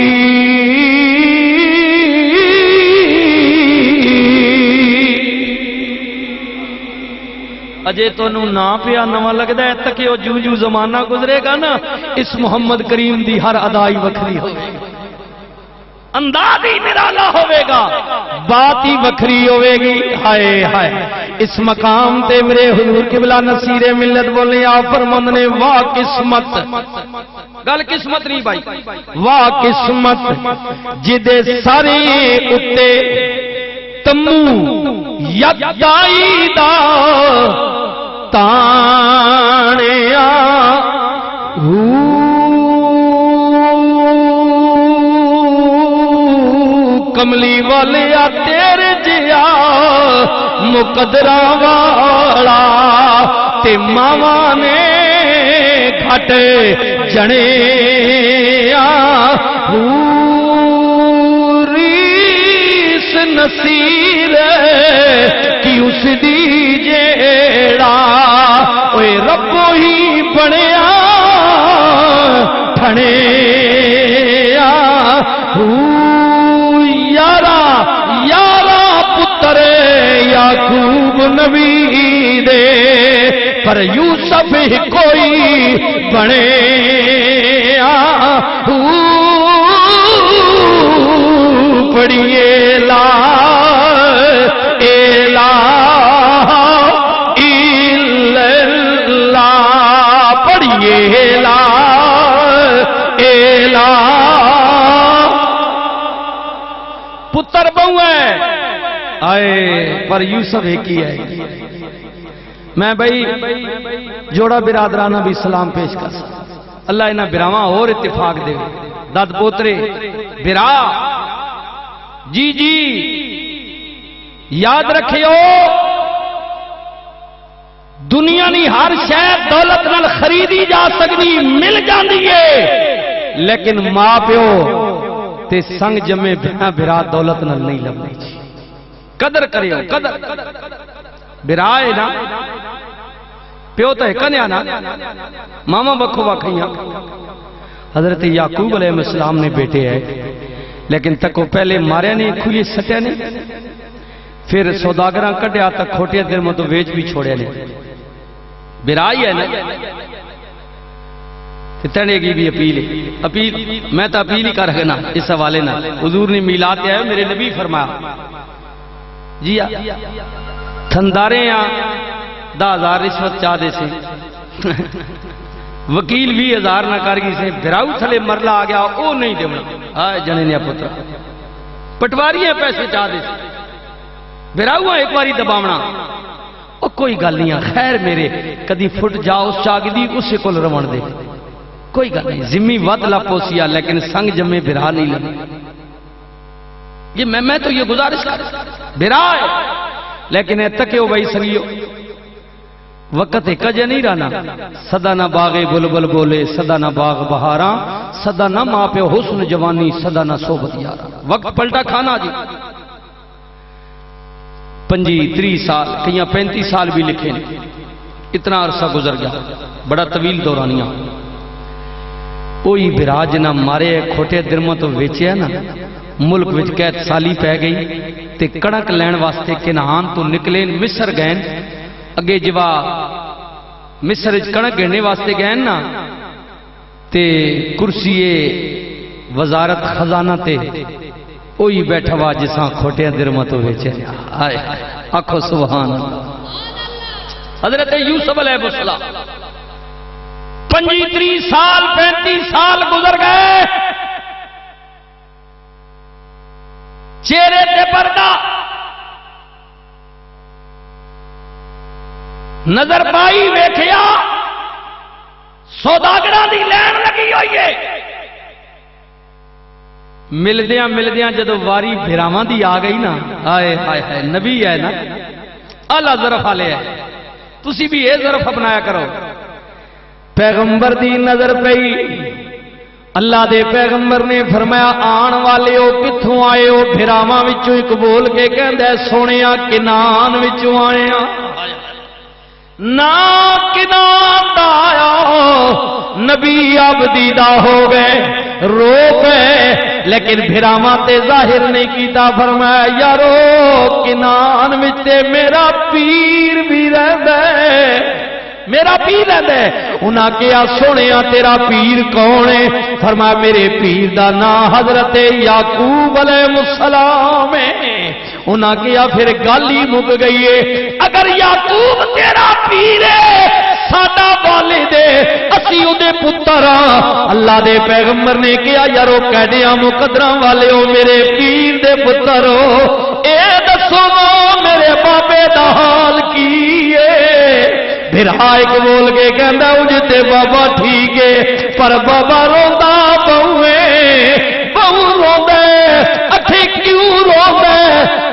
اجے تو نا پیا نواں لگدا ہے تک جو جو جو زمانہ گزرے گا نا اس محمد کریم دی ہر ادائی وکھری ہوے گی انداز ہی نرالا ہوے گا بات ہی وکھری ہوے گی ہائے ہائے اس مقام تے میرے حضور قبلہ نصیر ملت بولنے آپ فرماندے نے واہ قسمت گل قسمت نہیں بھائی واہ قسمت جدے سارے اتے تمو یکائی دا تانیا والیا تیرے جیا مقدرہ والا تے ماواں نے گھٹ جنے ریس نصیر کی اس دی جیڑا اوے ربو ہی بنیا ٹھنے یارا یارا پتر یعقوب نبی دے پر یوسف ہی کوئی بنے پڑھیے لا الہ الا اللہ پڑھیے لا الہ پتر بہو ہے آئے پر یوسف ایک ہی ہے میں بھائی جوڑا برادرانہ بھی سلام پیش کر سکتا اللہ انہاں براواں اور اتفاق دے داد پوترے برا جی جی یاد رکھیو دنیا نہیں ہر شے دولت نال خریدی جا سکتی مل جاندی ہے لیکن ماں پیو تے سنگ جمے بنا برا دولت نال نہیں لبنی جی قدر کریو قدر برا ہے نا پیو تو ہے کنیا نا ماما بکھو بکھیاں حضرت یعقوب علیہ السلام نے بیٹے ہیں لیکن تک وہ پہلے ماریا نہیں کھلی سٹیا نہیں پھر سوداگراں کڈیا تک کھوٹیا دیر میں تو ویچ بھی چھوڑیا نہیں برائی ہے نا تنے کی بھی اپیل اپیل میں تو اپیل ہی کر رہنا اس حوالے نہ حضور نے میلاد آیا میرے نبی فرمایا جی تھندارے یہاں دا ہزار رشوت چاہ دے سے وکیل بھی ہزار نہ کر گئی سے براؤ تھلے مرلہ آ گیا او نہیں دے آئے جنے نیا پتر پٹواری ہیں پیسے چاہ دے سے براؤ ایک باری دباونا او کوئی گل نہیں خیر میرے کدی فٹ جاؤ اس چاہ دی اسے کل روان دے کوئی گل نہیں زمین ود لپوسیا لیکن سنگ جمے برا نہیں لگے یہ میں میں تو یہ گزارش کر برا ہے لیکن اے تکیو بھائی سنگیو وقت ایک جے نہیں رہنا صدا نہ باغ بلبل بولے صدا نہ باغ بہاراں صدا نہ ماں پہ حسن جوانی صدا نہ صحبت یارا وقت پلٹا کھانا جی پنجی تری سال کہیں پینتیس سال بھی لکھے اتنا عرصہ گزر گیا بڑا طویل دورانیاں کوئی براج نہ مارے کھوٹے درموں تو ویچے ہے نا ملک وچ قید سالی پہ گئی تے کڑک لین واسطے کنعان تو نکلے مصر گئے اگے جوا مصر وچ کڑک گھنے واسطے گئے نا تے کرسی وزارت خزانہ تے اوہی بیٹھا ہوا جساں کھوٹے درموں تو ویچے آئے آکھو سبحان اللہ حضرت یوسف علیہ السلام پنجی تری سال پینتی سال گزر گئے چہرے تے پردہ نظر پائی ویکھیا سوداگراں دی لین لگی ہوئی ہے ملدیاں ملدیاں جدو واری بھراواں دی آ گئی نا آئے آئے آئے نبی ہے نا اللہ ظرف آلے ہے تسی بھی یہ ظرف اپنایا کرو پیغمبر دی نظر پئی اللہ دے پیغمبر نے فرمایا آن والے ہو کتھوں آئے ہو بھراواں وچوں ایک بول کے کہندا ہے سونیا کنان وچوں آئے ہاں نا کنان دا آیا نبی عبدی دا ہو گئے رو گئے لیکن بھراواں تے ظاہر نہیں کیتا فرمایا یارو کنان وچ تے میرا پیر بھی رہندا ہے میرا پیر رہندا ہے انہاں کہیا سونیا تیرا پیر کون ہے فرمایا میرے پیر دا نام حضرت یعقوب علیہ السلام ہے انہاں کہیا پھر گل ہی مک گئی ہے اگر یعقوب تیرا پیر ہے ساڈا والد ہے اسی اودے پتر ہاں اللہ دے پیغمبر نے کہیا یارو کہڑیاں مقدراں والے ہو میرے پیر دے پتر ہو اے دسو میرے بابے دا حال کی ہے بھرا ایک بول کے کہندا اجتے بابا ٹھیک ہے پر بابا روندا بہوے بہو روندے اٹھے کیوں روندے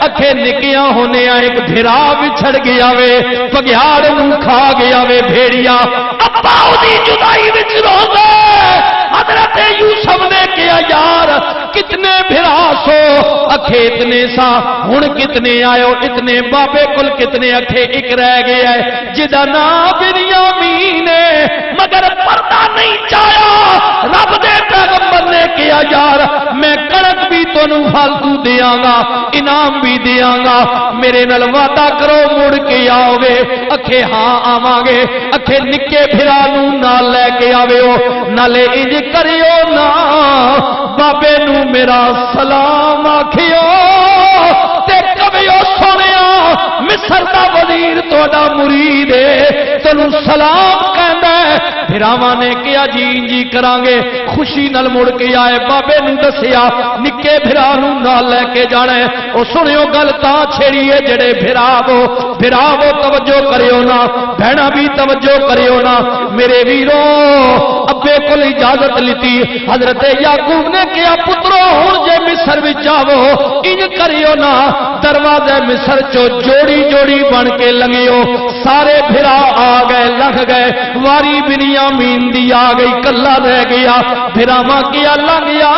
اکھے نکیاں ہونے ایک بھرا بچھڑ گیا وے پگیاڑ نوں کھا گیا وے بھیڑیا ابا دی جدائی وچ رو دے حضرت یوسف نے کیا یار کتنے بھرا سو اکھے اتنے سا ہن کتنے آئے اتنے بابے کل کتنے اکھے ایک رہ گیا ہے جدا نام بنیامین ہے مگر پردہ نہیں چاہیا رب دے پیغمبر نے کیا یار میں کڑک بھی تانوں فالتو دیاں گا انعام بھی دیاں گا میرے نال وعدہ کرو مڑ کے آؤ گے اکھے ہاں آواں گے اکھے نکے بھرا نوں نال لے کے آویو نالے انج کریو نا بابے نو میرا سلام آکھیو تے کبیو سونیا مصر دا وزیر تہاڈا مرید ہے تینوں سلام کہندا ہے بھراواں نے کیا جی جی کران گے خوشی نال مڑ کے آئے بابے نو دسیا نکے بھرا نو نال لے کے جانا ہے او سنیو گل تاں چھیڑی ہے جڑے بھراو بھراو توجہ کریو نا بہنا بھی توجہ کریو نا میرے ویرو ابے کول اجازت لیتی حضرت یعقوب نے کیا پترو ہن جے مصر وچ آو انج کریو نا دروازے مصر چو جوڑی جوڑی بن کے لنگیو سارے بھرا آ گئے لگ گئے واری بنیامین دی آ گئی کلا رہ گیا بھراواں کیا لنگیا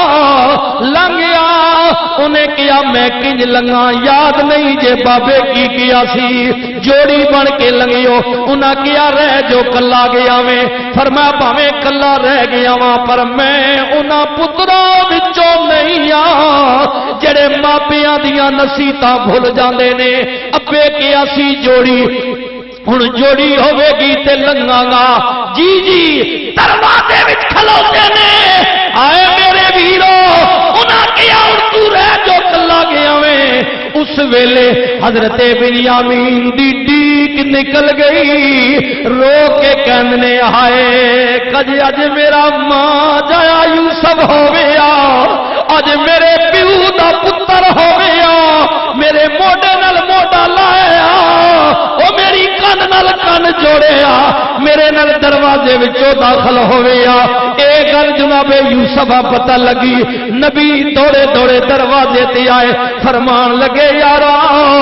لنگیا انہیں کیا میں کنج لنگا یاد نہیں جے بابے کی کیا سی جوڑی بن کے لنگیو انہاں کیا رہ جو کلا گیا میں فرمایا بھاویں کلا رہ گیا وہاں پر میں انہاں پتراں وچوں نہیں آ جڑے ماپیاں دیاں نصیحتاں بھول جاندے نے ابے کیا سی جوڑی ہن جوڑی ہوے گی تے لنگاں گا جی جی دروازے وچ کھلوتے نے آئے میرے ویرو انہاں کیا ہن تو رہ جو کلا گیا میں اس ویلے حضرت بنیامین دی ڈیک نکل گئی رو کے کہنے ہائے کج اج میرا ماں جایا یوسف ہویا اج میرے پیو دا پتر ہویا میرے موڈے نال موڈا لایا او میری کن نال کن جوڑیا میرے نال دروازے وچوں داخل ہویا اے گل جناب یوسف پتہ لگی نبی دوڑے دوڑے دروازے تے آئے فرمان لگے یارا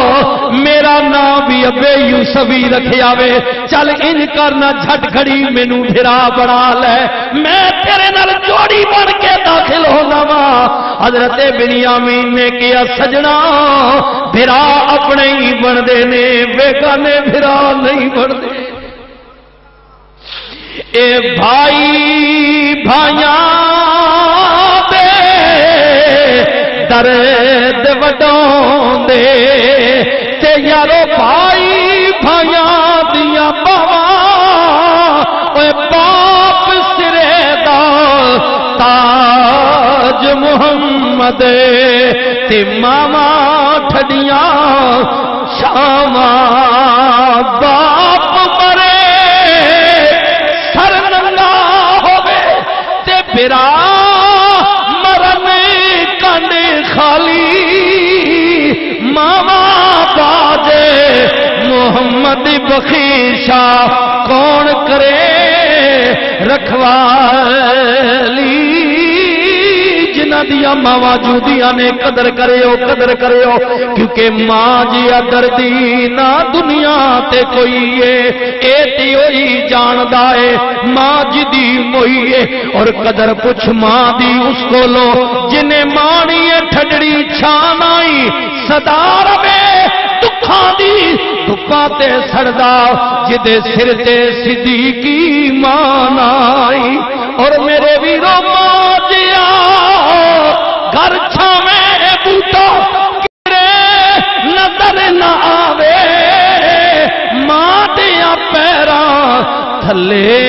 میرا نام بھی ابے یوسف ہی رکھیا وے چل انج کرنا جھٹ گھڑی مینوں بھرا بنا لے میں تیرے نال جوڑی بن کے داخل ہونا وا حضرت بنیامین نے کیا سجنا بھرا اپنے ہی بن دے نے بیگانے بھرا نہیں بن دے اے بھائی بھائیاں دے درد وڈوں دے تے یارو بھائی بھائیاں دیاں باواں اے باپ سرے دا تاج محمد تے ماما ٹھڈیاں شاواں باپ مرے سر ننگا ہوے تے بھرا مرن کنڈ خالی ماما باجے محمد بخیشا کون کرے رکھوالی جنہ دیا ماں جودیاں نے قدر کریو قدر کریو کیونکہ ماں جیا دردی نہ دنیا تے کوئی ہے اے تی ہوئی جاندہ ہے ماں جی دی موئی ہے اور قدر پچھ ماں دی اس کو لو جنہیں مانی ہے ٹھڈڑی چھان آئی صدار میں دکھان دی دکھاتے سڑدا جدے سر تے صدیقی مان آئی اور میرے ویرو ماں جیا گھر چھاویں بوٹا گرے نظر نہ آوے ماں دیا پیراں تھلے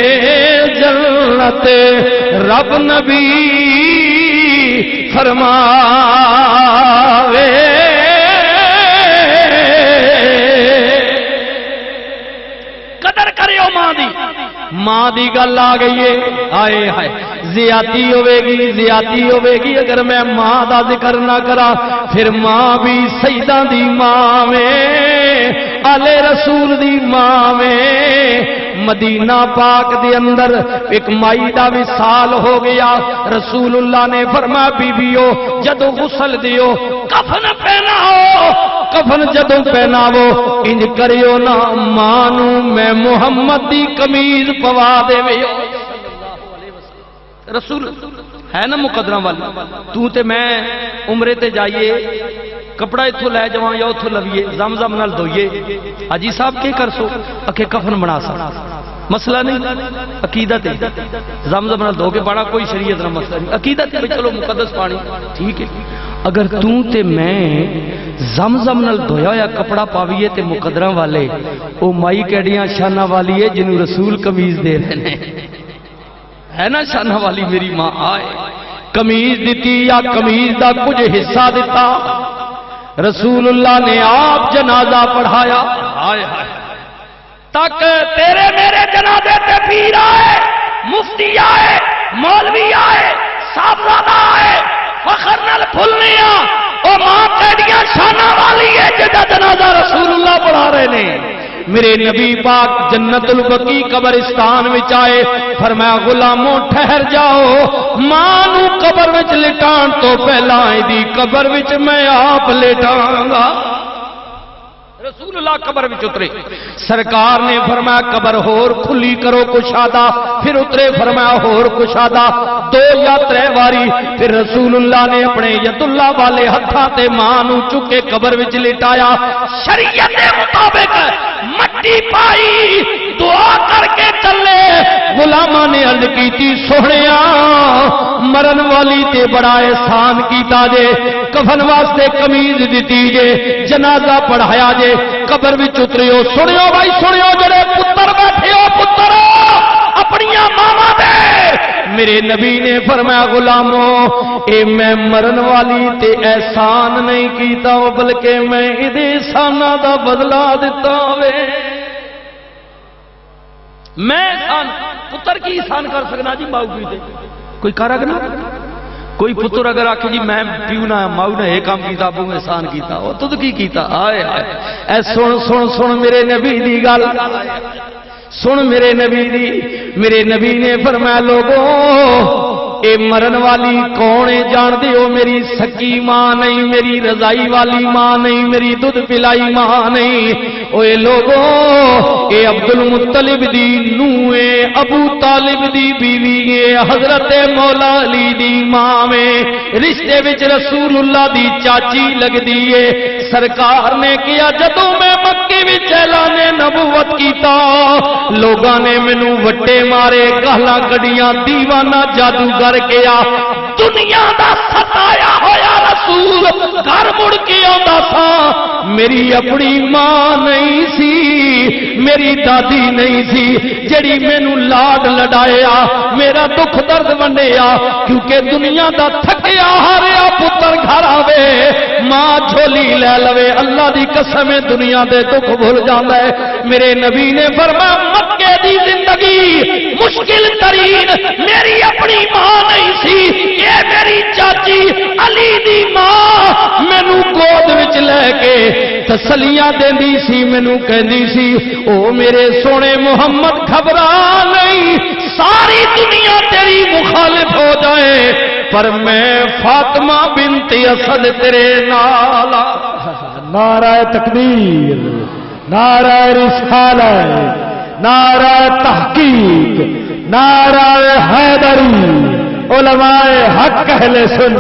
جنت رب نبی فرماوے قدر کریو ماں دی ماں دی گل آ گئی ہے آئے ہائے زیادتی ہوے گی زیادتی ہوے گی اگر میں ماں دا ذکر نہ کرا پھر ماں بھی سیدہ دی ماں میں آلے رسول دی ماں میں مدینہ پاک دے اندر ایک مائی دا وصال ہو گیا رسول اللہ نے فرمایا بیویو جدو غسل دیو کفن پہناؤ کفن جدوں پہناو انج کریو نا مانو میں محمد دی قمیض پوا دیویو رسول ہے نا مقدرہ والی تو تے میں عمرے تے جائیے کپڑا اتھو لے جاواں یا اتھو لویے زمزم نال دھوئیے حاجی صاحب کے کر سو اکھے کفن بنا سا مسئلہ نہیں عقیدت ہے زمزم نال دھو کے بڑا کوئی شریعت نہ مسئلہ نہیں عقیدت ہے چلو مقدس پانی ٹھیک ہے اگر تو تے میں زمزم نال دھویا ہویا کپڑا پاویے تے مقدرہ والے او مائی کیڑیاں شانہ والی ہے جنوں رسول قمیض دے رہے ہیں ہے نا شانہ والی میری ماں آئے قمیض دیتی یا قمیض دا کچھ حصہ دیتا رسول اللہ نے آپ جنازہ پڑھایا آئے آئے تک تیرے میرے جنازے تے پیر آئے مفتی آئے مولوی آئے صاحبزادہ آئے فخر نال پھلنیا او ماں کیڑیاں شانہ والی ہے جدا جنازہ رسول اللہ پڑھا رہے نے میرے نبی پاک جنت البقیع قبرستان وچ آئے فرمایا غلاموں ٹھہر جاؤ ماں نو قبر وچ لٹان تو پہلا دی قبر وچ میں آپ لٹاں گا رسول اللہ قبر وچ اترے سرکار نے فرمایا قبر ہور کھلی کرو کشادہ پھر اترے فرمایا ہور کشادہ دو یا ترے واری پھر رسول اللہ نے اپنے ید اللہ والے ہتھاں تے ماں نو چکے قبر وچ لٹایا شریعت کے مطابق مٹی پائی دعا کر کے چلے غلاماں نے عرض کیتی سوہنیا مرن والی تے بڑا احسان کیتا جے کفن واسطے قمیض دتی جے جنازہ پڑھایا جے قبر وچ اتریو سنیو بھائی سنیو جڑے پتر بیٹھے ہو پتر اپنیاں ماواں دے میرے نبی نے فرمایا غلاموں اے میں مرن والی تے احسان نہیں کیتا بلکہ میں ادے احساناں دا بدلہ دتا وے میں احسان پتر کی احسان کر سکنا جی ماؤ کی تے کوئی کر اگنا کوئی پتر اگر آکھے جی میں پیو نہ ماؤ نے ایک کام کیتا ابو احسان کیتا او تو کی کیتا آئے آئے اے سن سن سن میرے نبی دی گل سن میرے نبی دی میرے نبی نے فرمایا لوگوں اے مرن والی کون ہے جان دے ہو میری سکی ماں نہیں میری رضائی والی ماں نہیں میری دودھ پلائی ماں نہیں اوے لوگوں اے عبد المطلب دی نوے ابو طالب دی بیوی ہے حضرت مولا علی دی ماں میں رشتے وچ رسول اللہ دی چاچی لگ دیئے سرکار نے کیا جدوں میں مکے وچ اعلان نبوت کیتا لوگاں نے مینوں وٹے مارے گالاں کڈیاں دیوانہ جادوگر کیا دنیا دا ستایا ہویا رسول گھر مڑ کے آندا سا میری اپنی ماں نہیں سی میری دادی نہیں سی جڑی مینوں لاڈ لڈایا میرا دکھ درد ونڈیا کیونکہ دنیا دا تھکیا ہاریا پتر گھر آوے ماں جھولی لے لوے اللہ دی قسم دنیا دے دکھ بھول جاندا ہے میرے نبی نے فرمایا مکے دی زندگی مشکل ترین میری اپنی ماں نہیں سی اے میری چاچی علی دی ماں مینوں گود وچ لے کے تسلیاں دیندی سی مینوں کہندی سی او میرے سونے محمد گھبرا نہیں ساری دنیا تیری مخالف ہو جائے پر میں فاطمہ بنت اسد تیرے نال
نعرہ تکبیر نعرہ رسالت نعرہ تحقیق نعرہ حیدری علماء حق اہل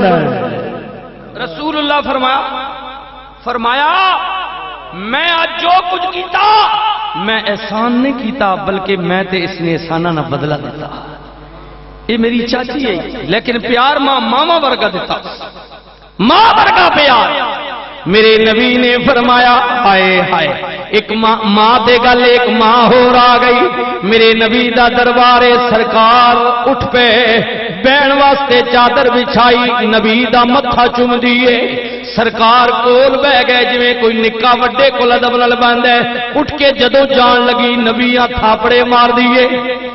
سنت
رسول اللہ فرمایا فرمایا میں آج جو کچھ کیتا میں احسان نہیں کیتا بلکہ میں تے اس نے احسانہ نہ بدلہ دیتا یہ میری چاچی ہے لیکن پیار ماں ماما ورگا دیتا ماں ورگا پیار میرے نبی نے فرمایا ہائے ہائے ایک ماں ماں دے گل ایک ماں ہو آ گئی میرے نبی دا دربار سرکار اٹھ پے بہن واسطے چادر بچھائی نبی دا متھا چوم دیے سرکار کول بہ گئے جویں کوئی نکا وڈے کول ادب نال بند ہے اٹھ کے جدوں جان لگی نبیاں تھاپڑے مار دیے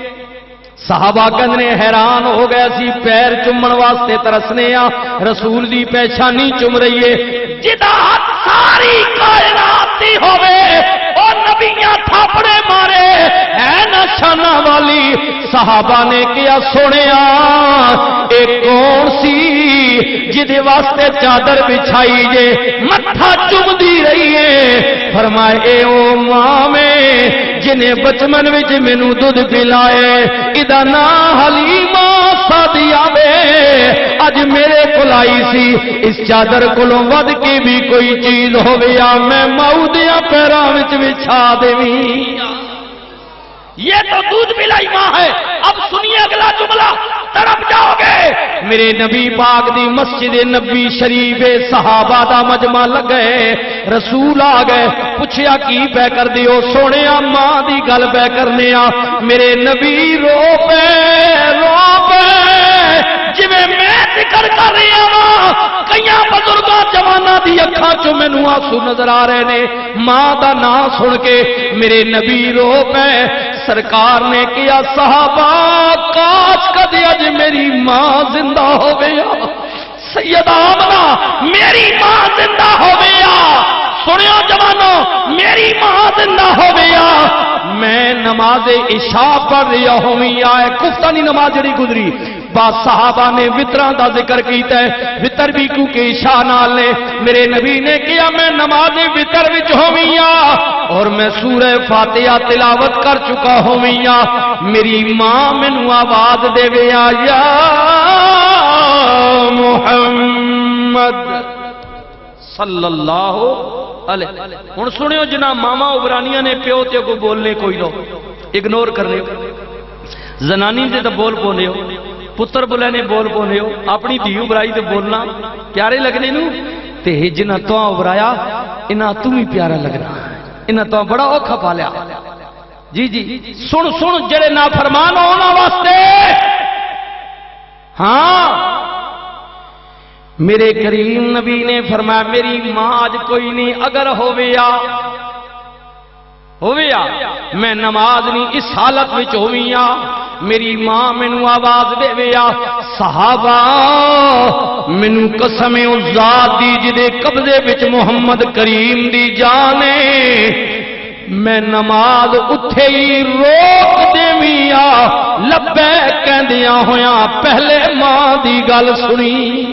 صحابہ گند نے حیران ہو گیا سی پیر چومن واسطے ترسنے آ رسول دی پیشانی چوم رہی ہے جدا ساری کائنات دی ہوے او نبیاں تھاپڑے مارے ہے نا شانہ والی صحابہ نے کیا سنیا اے کون سی جدے واسطے چادر بچھائی جے متھا چوم دی رہی فرمائے اے او ماں میں جنہیں بچپن وچ مینوں دودھ پلائے ادا نام حلیمہ سعدیہ وے اج میرے کول آئی سی اس چادر کولوں ود کے بھی کوئی چیز ہوے یا میں ماؤ دیاں پیراں وچ بچھا دیویں یہ تو دودھ پلائی ماں ہے اب سنیے اگلا جملہ تڑپ جاؤ گے میرے نبی پاک دی مسجد نبی شریف صحابہ دا مجمع لگ گئے رسول آ گئے پوچھیا کی پہ کر دیو سونے ماں دی گل پہ کرنے آ میرے نبی رو پے رو پے جی میں ذکر کر رہی ہوں کئی بزرگاں جواناں دی اکھاں چوں مینوں آنسو نظر آ رہے نے ماں دا نام سن کے میرے نبی رو پے سرکار نے کیا صحابہ کاش کدی اج میری ماں زندہ ہو گیا سیدہ آمنہ میری ماں زندہ ہو گیا سنیو جوانو میری ماں زندہ ہو گیا میں نماز عشاء پڑھ رہا ہوں آئے کفتانی نماز جڑی گزری با صحابہ نے وطراں دا ذکر کیتا ہے وطر بھی کیونکہ عشاء نال نے میرے نبی نے کیا میں نماز وطر وچ ہوویاں اور میں سورہ فاتحہ تلاوت کر چکا ہوویاں میری ماں مینوں آواز دے ویا یا محمد صلی اللہ علیہ ہن سنیو جنا ماما عبرانیاں نے پیو تے کو بولنے کوئی نو اگنور کرنے زنانی سے تو بول پونے ہو پتر بولے نے بول پونے ہو اپنی دھی ابرائی تے بولنا پیارے لگنے نو تے جنہ تو ابرایا انہاں تم ہی پیارا لگنا انہاں تو بڑا اوکھا پالیا جی جی سن سن جڑے نافرمان ہونا واسطے ہاں میرے کریم نبی نے فرمایا میری ماں آج کوئی نہیں اگر ہویا ہویا میں نماز نہیں اس حالت وچ ہویا میری ماں مینوں آواز دے ویا صحابہ مینوں قسم او ذات دی جدے قبضے وچ محمد کریم دی جان ہے میں نماز اٹھے ہی روک دیویا لبیک کہندیاں ہویاں پہلے ماں دی گل سنی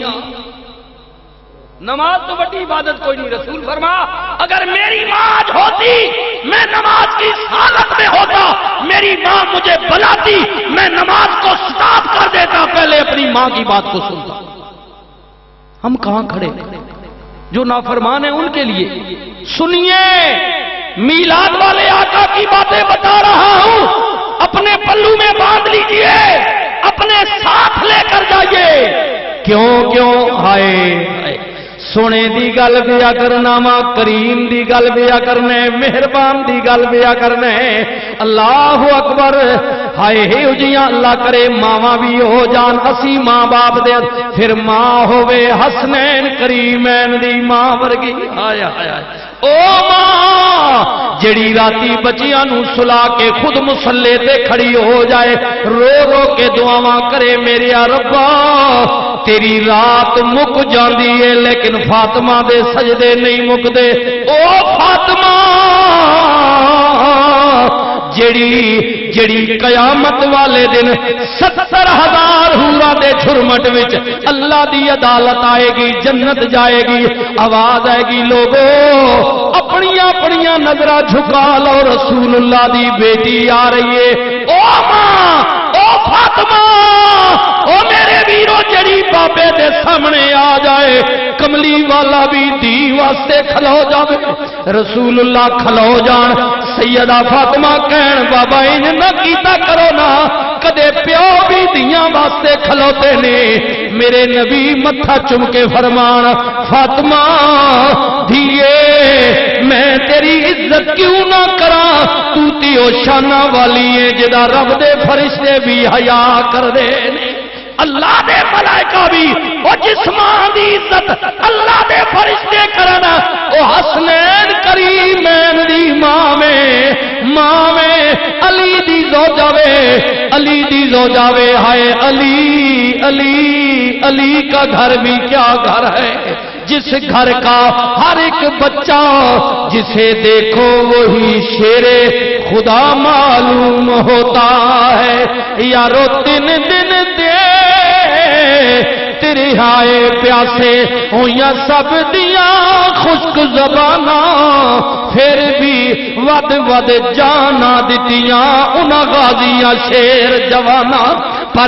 نماز تو بڑی عبادت کوئی نہیں رسول فرما اگر میری ماں آج ہوتی میں نماز کی حالت میں ہوتا میری ماں مجھے بلاتی میں نماز کو سٹاپ کر دیتا پہلے اپنی ماں کی بات کو سنتا ہم کہاں کھڑے جو نافرمان ہیں ان کے لیے سنیے میلاد والے آقا کی باتیں بتا رہا ہوں اپنے پلو میں باندھ لیجئے اپنے ساتھ لے کر جائیے کیوں کیوں ہائے سونے دی گل بیا کرنا ماں کریم دی گل بیا کرنے مہربان دی گل بیا کرنے اللہ اکبر ہائے اجیاں اللہ کرے ماواں بھی ہو جان اسی ماں باپ دے پھر ماں ہوے حسنین کریمین دی ماں ورگی ہائے ہائے او ماں جڑی راتی بچیاں نو سلا کے خود مصلے تے کھڑی ہو جائے رو رو کے دعاواں کرے میرے ربا تیری رات مک جاندی ہے لیکن فاطمہ دے سجدے نہیں مکدے او فاطمہ جڑی جڑی قیامت والے دن ستر ہزار حورا دے جھرمٹ وچ اللہ دی عدالت آئے گی جنت جائے گی آواز آئے گی لوگو اپنی اپنی نظرہ جھکا لو رسول اللہ دی بیٹی آ رہی ہے او ماں او فاطمہ او میرے ویرو جڑی بابے دے سامنے آ جائے کملی والا بھی دی واسطے کھلو جاوے رسول اللہ کھلو جان سیدہ فاطمہ کہن بابا انج نہ کیتا کرو نا کدے پیو بھی دیاں واسطے کھلوتے نے میرے نبی متھا چم کے فرمان فاطمہ دھیے میں تیری عزت کیوں نہ کراں تو تیو شانہ والی ہے جدا رب دے فرشتے بھی حیا کر دے اللہ دے ملائکہ بھی او جسمان دی عزت اللہ دے فرشتے کرنا او حسنین کریمین دی ماں میں ماں میں علی دی زوجاوے علی دی زوجاوے ہائے علی علی علی کا گھر بھی کیا گھر ہے جس گھر کا ہر ایک بچہ جسے دیکھو وہی شیر خدا معلوم ہوتا ہے یارو تین دن دے تیرے آئے پیاسے ہویاں سب دیاں خشک زباناں پھر بھی ود ود جانا دتیاں انہاں غازیاں شیر جوانا پر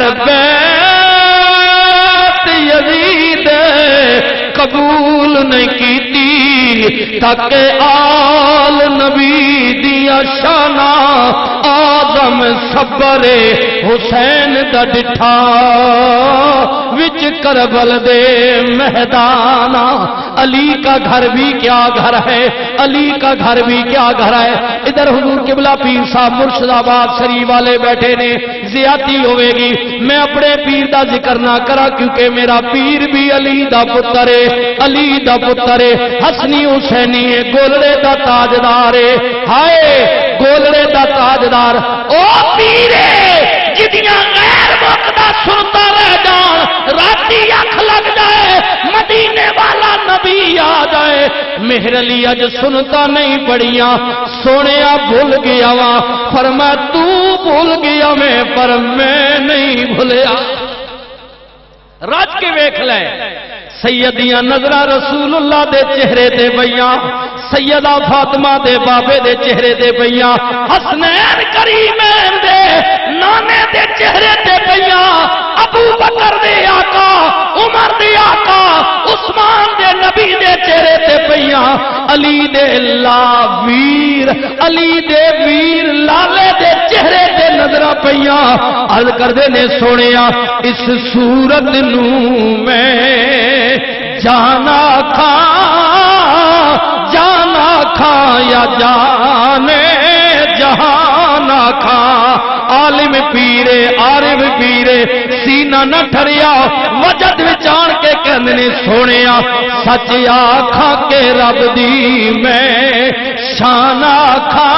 بیعت یزید قبول نہیں کیتی تاکہ آل نبی دیا شانہ آدم صبر حسین دا ڈٹھا وچ کربل دے میدانا علی کا گھر بھی کیا گھر ہے علی کا گھر بھی کیا گھر ہے ادھر حضور قبلہ پیر صاحب مرشد آباد شریف والے بیٹھے نے زیادتی ہوئے گی میں اپنے پیر دا ذکر نہ کرا کیونکہ میرا پیر بھی علی دا پتر ہے علی دا پتر ہے حسنی حسینی ہے گولڑے دا تاجدار ہے ہائے گولڑے دا تاجدار او پیرے جدیاں غیر مقدہ سنتا رہ جان راتی اکھ لگ جائے مدینے والا نبی آ جائے مہر علی اج سنتا نہیں پڑیاں سونیا بھول گیا وا فرما تو بھول گیا میں پر میں نہیں بھولیا راج کے ویکھ لے سیدیاں نظرہ رسول اللہ دے چہرے دے بیاں سیدہ فاطمہ دے بابے دے چہرے دے بیاں حسنین کریمین دے نانے دے چہرے دے بیاں ابو بکر دے آقا عمر دے آقا عثمان دے نبی دے چہرے دے بیاں علی دے اللہ ویر علی دے ویر لالے دے چہرے دے نظرہ بیاں عرض کر دے نے سونیا اس صورت نو میں جانا کھا جانا کھا یا جانے جہانا کھا عالم پیرے عارف پیرے سینہ نہ ٹھریا وجد وچان کے کہندے سونیا سچ آکھاں کے رب دی میں شان آکھاں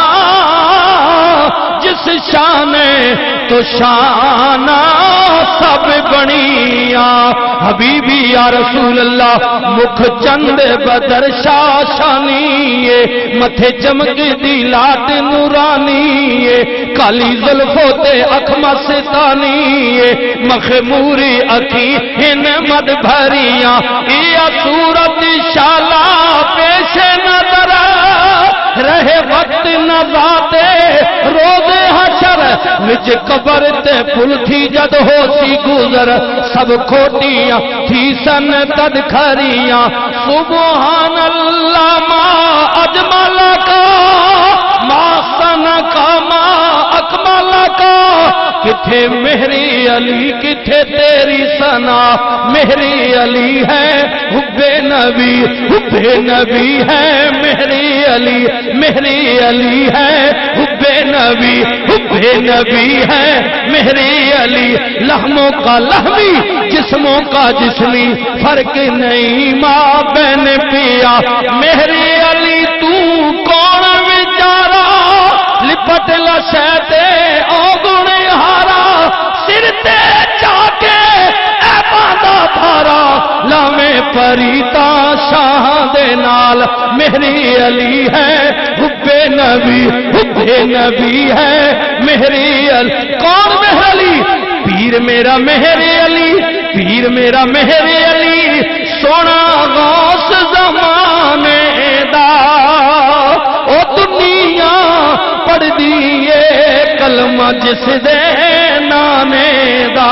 جس شانے تو شانہ سب بنیا حبیبی یا رسول اللہ مکھ چند بدر شاشانی متھے چمک دی لاٹ نورانی کالی زلفوں تے اکھ مستانی مخموری اکھی ہن مد بھریاں یا صورت شالا پیش نظر رہے وقت نظاتے روز حشر وچ قبر تے پل تھی جد ہو سی گزر سب کھوٹیاں تھی سن تد کھریاں سبحان اللہ ما اجمل کا ما سن کا ما اکمل کا کتھے مہری علی کتھے تیری سنا مہری علی ہے حب نبی حب نبی ہے مہری علی مہری علی ہے حب نبی حب نبی ہے مہری علی لحموں کا لحمی جسموں کا جسمی فرق نہیں ماں بہن پیا مہری علی تو کون بیچارا لپٹ لشیتے او گنے ہارا سر تے چاکے اے باندھا بھارا لامے پریتا شاہ دے نال مہری علی ہے حب نبی حب نبی ہے مہری علی کون مہر علی پیر میرا مہر علی پیر میرا مہر علی سونا غوث زمانے دا او دنیا پڑھ دیئے کلمہ جس دے نانے دا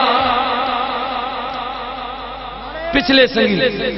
پچھلے سنگی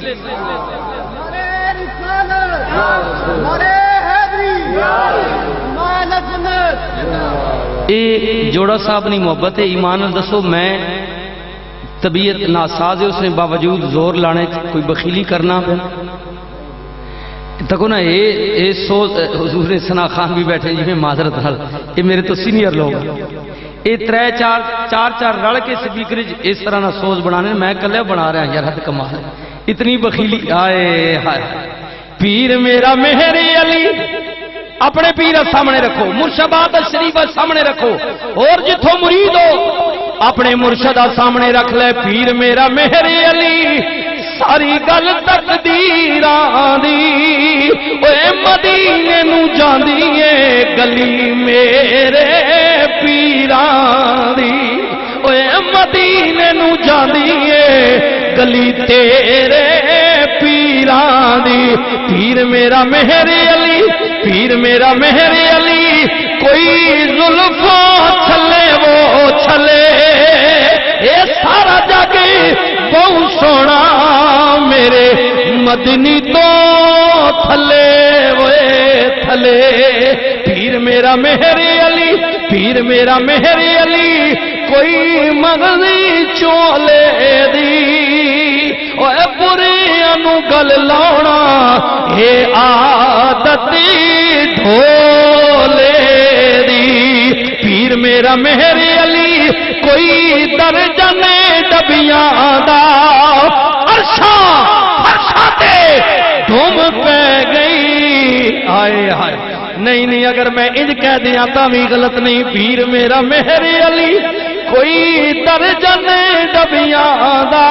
اے جوڑا صاحب نہیں محبت ہے ایمان دسو میں طبیعت ناساز ہے اس نے باوجود زور لانے کوئی بخیلی کرنا پہ تکو نا اے اے سوز حضور ثنا خان بھی بیٹھے جی میں معذرت حال یہ میرے تو سینئر لوگ اے ترے چار چار چار رڑ کے سپیکر اس طرح نہ سوز بنانے میں کلے بنا رہا ہیں یار حد کمال اتنی بخیلی آئے ہائے پیر میرا مہر علی اپنے پیر سامنے رکھو مرشدات شریف سامنے رکھو اور جتھوں مرید ہو اپنے مرشدہ سامنے رکھ لے پیر میرا مہر علی ساری گل تقدیراں دی اوے مدینے نو جاندی اے گلی میرے پیراں دی اوے مدینے نو جاندی اے گلی تیرے پیراں دی پیر میرا مہر علی پیر میرا مہر علی کوئی زلفوں چھلے وہ چھلے اے سارا جگ بہت سونا میرے مدنی تو تھلے وے تھلے پیر میرا مہر علی پیر میرا مہر علی کوئی مغزی چولے دی اوے پوریاں نو گل لاؤنا اے عادتی ڈھولے دی پیر میرا مہر علی کوئی درجن ڈبیاں دا عرشاں فرشاں تے دھوم پہ گئی آئے آئے نہیں نہیں اگر میں انج کہہ دیا تا بھی غلط نہیں پیر میرا مہر علی کوئی درجن ڈبیاں دا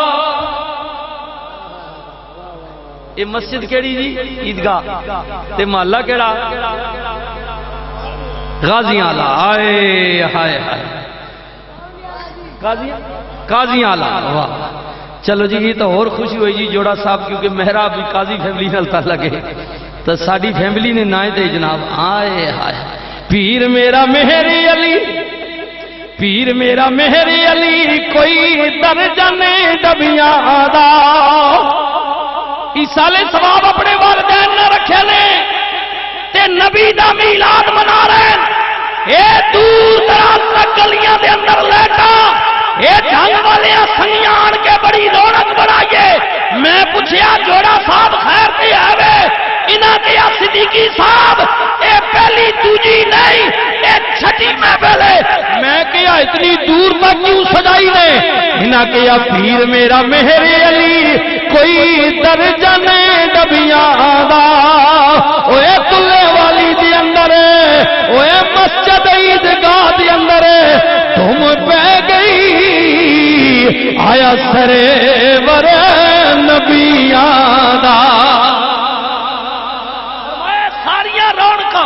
یہ مسجد کیڑی جی عیدگاہ تے محلہ کیڑا غازیاں والا آئے ہائے ہائے قاضی آلہ واہ چلو جی یہ تو اور خوشی ہوئی جی جوڑا صاحب کیونکہ محراب بھی قاضی فیملی نلتا لگے تو ساڑی فیملی نے نائے دے جناب آئے آئے پیر میرا مہر علی پیر میرا مہر علی کوئی درجن ڈبیاں دا اس سالے ثواب اپنے والدین نہ رکھے لے تے نبی دا میلاد منا رہے اے دور دراز تک گلیاں دے اندر لیٹا اے جنگ والے سنگیاں آن کے بڑی رونق بڑھائیے میں پوچھیا جوڑا صاحب خیر تے آوے انہاں دیا صدیقی صاحب اے پہلی دوجی نہیں اے چھٹی میں پہلے میں کیا اتنی دور تک کیوں سجائی نے انہاں کیا پیر میرا مہر علی کوئی درجن ڈبیاں دا اوے تلے والی دی اندر اوے مسجد عیدگاہ دی اندر تم پہ گئی آیا سرے ور نبیاں دا ساریاں رونقاں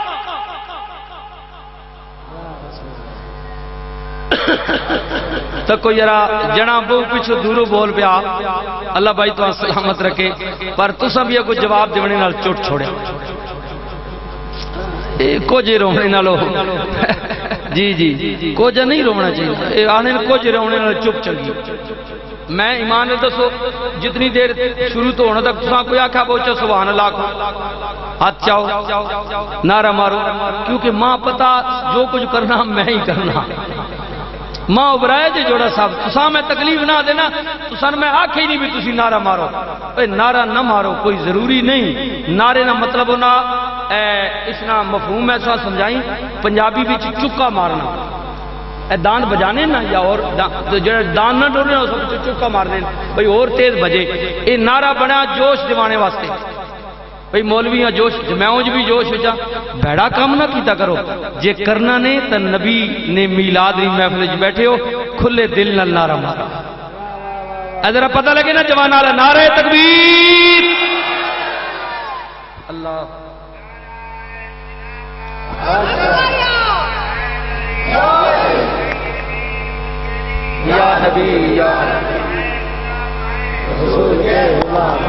تو کوئی یرا جنا بہو پیچھو دورو بول پیا اللہ بھائی تو سلامت رکھے پر تو سب یہ کوئی جواب دیونے نال چوٹ چھوڑے کو جے رونے نالو جی جی کو جے نہیں رونا چاہیے آنے کو جے رونے نال چپ چلی میں ایمان نے دسو جتنی دیر شروع تو ہونا تک تساں کوئی آکھا پہنچا سبحان اللہ کو ہاتھ چاہو نعرہ مارو کیونکہ ماں پتا جو کچھ کرنا میں ہی کرنا ماں ابرائے جے جوڑا صاحب تساں میں تکلیف نہ دینا تساں میں آکھے ہی نہیں بھی تسی نعرہ مارو اے نعرہ نہ مارو کوئی ضروری نہیں نعرے نہ مطلب ہونا اس نا مفہوم ایسا سمجھائیں پنجابی بھی چکا مارنا اے دان بجانے نا یا اور دان نہ ڈورنے ہو سب چکا مارنے بھئی اور تیز بجے اے نعرہ بنا جوش دیوانے واسطے بھئی مولویاں جوش میں اونج بھی جوش ہوجا بیڑا کام نہ کیتا کرو جے کرنا نے تا نبی نے میلاد ری محفل وچ بیٹھے ہو کھلے دل نال نعرہ مارا اے ذرا پتہ لگے نا جوان نعرہ نعرہ تکبیر اللہ یا نبی یا رسول کے غلام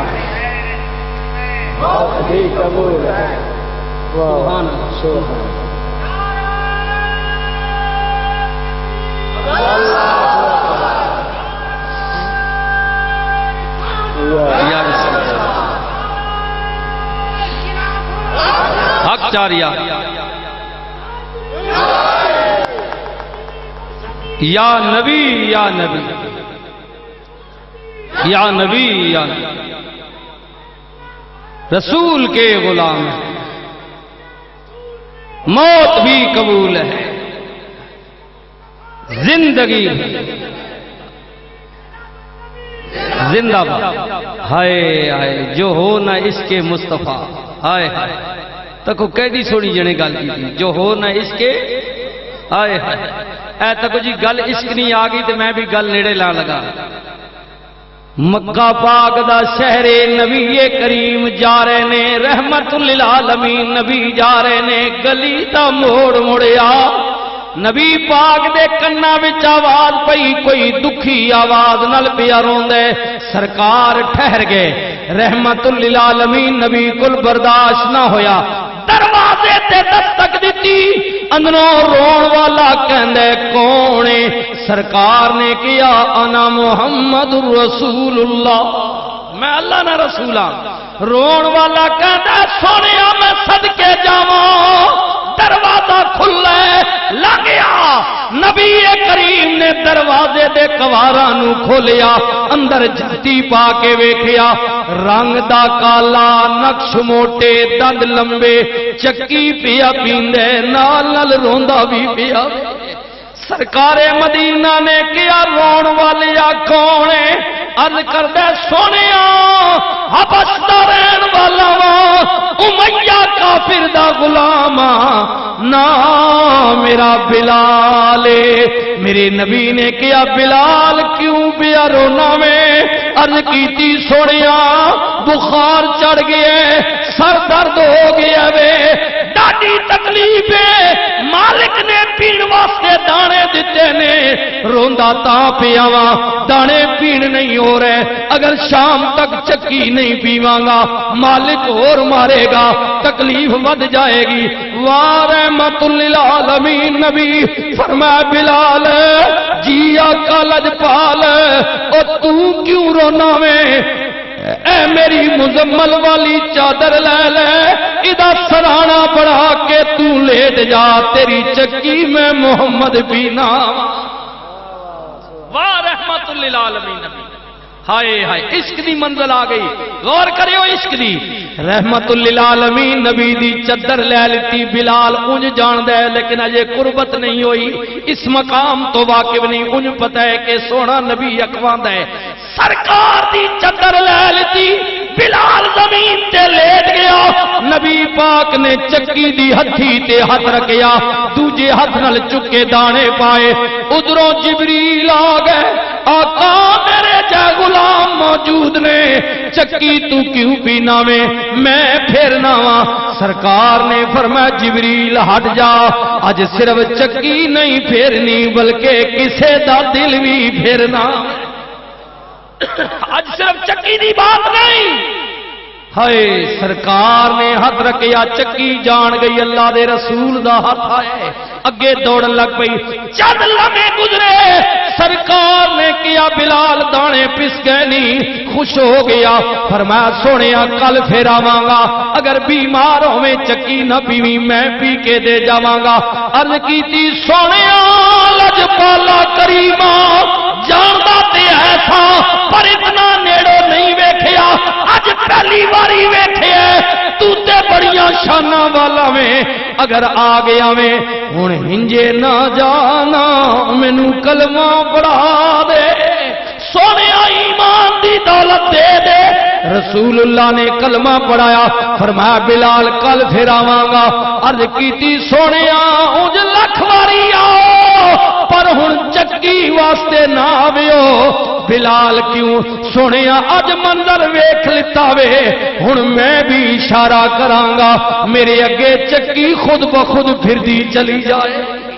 بہت بھی قبول ہے سبحان اللہ یا رسول حق چاریا یا نبی یا نبی یا نبی یا نبی رسول کے غلام موت بھی قبول ہے زندگی زندہ باد ہائے ہائے جو ہو نہ اس کے مصطفیٰ ہائے ہائے تکو کیڑی سونی جنے گل کی تھی جو ہو نہ اس کے ہائے ہائے اے تکو جی گل عشق نہیں آگئی تو میں بھی گل نیڑے لا لگا مکہ پاک دا شہر نبی کریم جا رہے نے رحمت للعالمین نبی جا رہے نے گلی دا موڑ مڑیا نبی پاک دے کنا وچ آواز پئی کوئی دکھی آواز نال پیا روندے سرکار ٹھہر گئے رحمت للعالمین نبی کل برداشت نہ ہویا، دروازے تے دستک دیتی، اندروں رون والا کہندے کونے؟ سرکار نے کیا انا محمد رسول اللہ، میں اللہ نہ رسول ہاں۔ رون والا کہندا سونیا میں صدقے جاواں، دروازہ کھلا لگ گیا، نبی کریم نے دروازے دے کواراں نو کھولیا، اندر جھتی پا کے ویکھیا، رنگ دا کالا، نقش موٹے، دند لمبے، چکی پیا پیندے، نال نال روندا بھی پیا۔ سرکار مدینہ نے کیا رون والیا کون ہے؟ عرض کردے سونیا حبش دا رہن والا وا، امیہ کافر دا غلام نا میرا بلال۔ میرے نبی نے کیا بلال کیوں پیا رونا میں؟ عرض کیتی سونیا بخار چڑھ گئے، سر درد ہو گیا وے، ڈاڈی تکلیف ہے، مالک نے پین واسطے دانے دیتے نے، روندا تاں پیا وا، دانے پین نہیں ہو رہے، اگر شام تک چکی نہیں پیواں گا مالک اور مارے گا، تکلیف ود جائے گی۔ واہ رحمت للعالمین نبی فرمایا بلال جی آقا لجپال او تو کیوں رونا میں؟ اے میری مزمل والی چادر لے لے، ادا سرانا بڑھا کے تو لیٹ جا، تیری چکی میں محمد پینا۔ واہ رحمت للعالمین نبی، ہائے ہائے عشق دی منزل آ گئی، غور کریو عشق دی۔ رحمت للعالمین نبی دی چادر لے لیتی، بلال انج جان دے لیکن اجے قربت نہیں ہوئی، اس مقام تو واقف نہیں، انج پتہ ہے کہ سونا نبی اکوان دے۔ سرکار دی چادر لے لیتی، بلال زمین تے لیٹ گیا، نبی پاک نے چکی دی ہتھی تے ہاتھ رکھیا، دوجے ہاتھ نال چکے دانے پائے، ادھروں جبریل آ گئے، آقا میرے جے غلام موجود نے، چکی تو کیوں پینا میں؟ میں پھرنا وا۔ سرکار نے فرمایا جبریل ہٹ جا، اج صرف چکی نہیں پھیرنی بلکہ کسے دا دل بھی پھیرنا، آج صرف چکی دی بات نہیں۔ ہائے سرکار نے ہاتھ رکھیا، چکی جان گئی اللہ دے رسول دا ہاتھ آئے، اگے دوڑن لگ پئی، چند لمحے گزرے، سرکار نے کیا بلال دانے پس گئے نہیں، خوش ہو گیا، فرمایا سونیا کل پھر آواں گا، اگر بیمار ہوئے چکی نہ پیویں میں پی کے دے جاواں گا۔ عرض کیتی سونیا لجپالا کریما جاندا تے ایسا پر اتنا نیڑو نہیں ویکھیا، اج پہلی باری ویکھیا تو تے بڑیاں شاناں والا میں، اگر آ گیا میں ہن ہنجے نہ جانا مینو کلمہ پڑھا دے، سونیا ایمان دی دولت دے دے۔ رسول اللہ نے کلمہ پڑھایا، فرمایا بلال کل پھر آواں گا۔ عرض کیتی سونیا اونج لکھ واری آؤ پر ہن چکی واسطے نہ آویو۔ بلال کیوں؟ سونیا اج منظر ویکھ لتا وے، ہن میں بھی اشارہ کراں گا، میرے اگے چکی خود بخود پھردی چلی جائے۔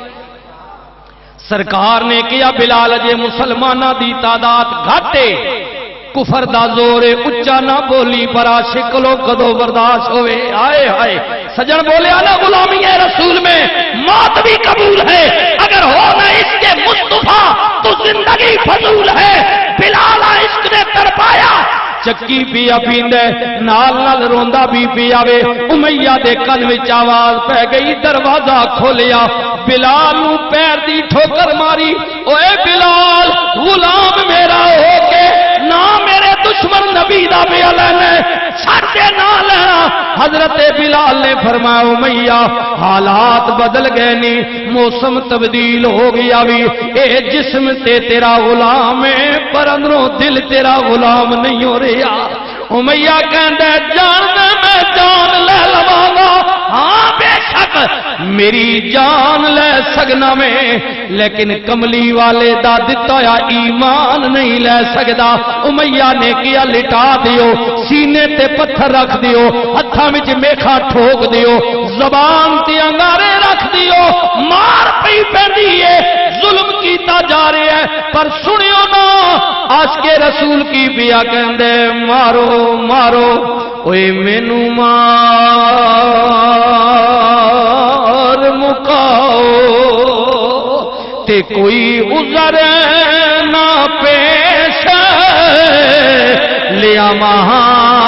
سرکار نے کیا بلال جے مسلمانہ دی تعداد گھاٹے، کفر دا زور اچا نہ بولی، پر عاشق لو کدو برداشت ہوئے۔ آئے آئے سجن بولے آنا غلامی ہے رسول میں موت بھی قبول ہے، اگر ہو نہ اس کے مصطفیٰ تو زندگی فضول ہے۔ بلال عشق نے تڑپایا، چکی پیا پیندے، نال نال روندا بھی پیا وے۔ امیہ دے کن وچ آواز پہ گئی، دروازہ کھولیا، بلال نو پیر دی ٹھوکر ماری، اوے بلال غلام میرا ہو کے نہ میرے دشمن نبی دا بے علن ہے، چھڑے نہ لینا۔ حضرت بلال نے فرمایا امیہ حالات بدل گئے نی، موسم تبدیل ہو گیا بھی، اے جسم تے تیرا غلام ہے پر اندروں دل تیرا غلام نہیں ہو رہا۔ امیہ کہندا جان دے میں جان لے لواں گا، ہاں بے شک میری جان لے سکنا میں، لیکن کملی والے دا دتا یا ایمان نہیں لے سکدا۔ امیہ نے کیا لٹا دیو، سینے تے پتھر رکھ دیو، ہتھاں وچ میکھا ٹھوک دیو، زبان تے انگارے رکھ دیو، مار پئی پیندی ہے، ظلم کیتا جا رہا ہے، پر سنیو نا عاشق رسول کی پیا کہندے مارو مارو اوے مینو مار مکاؤ تے کوئی عذر نہ پیش لیا مہاں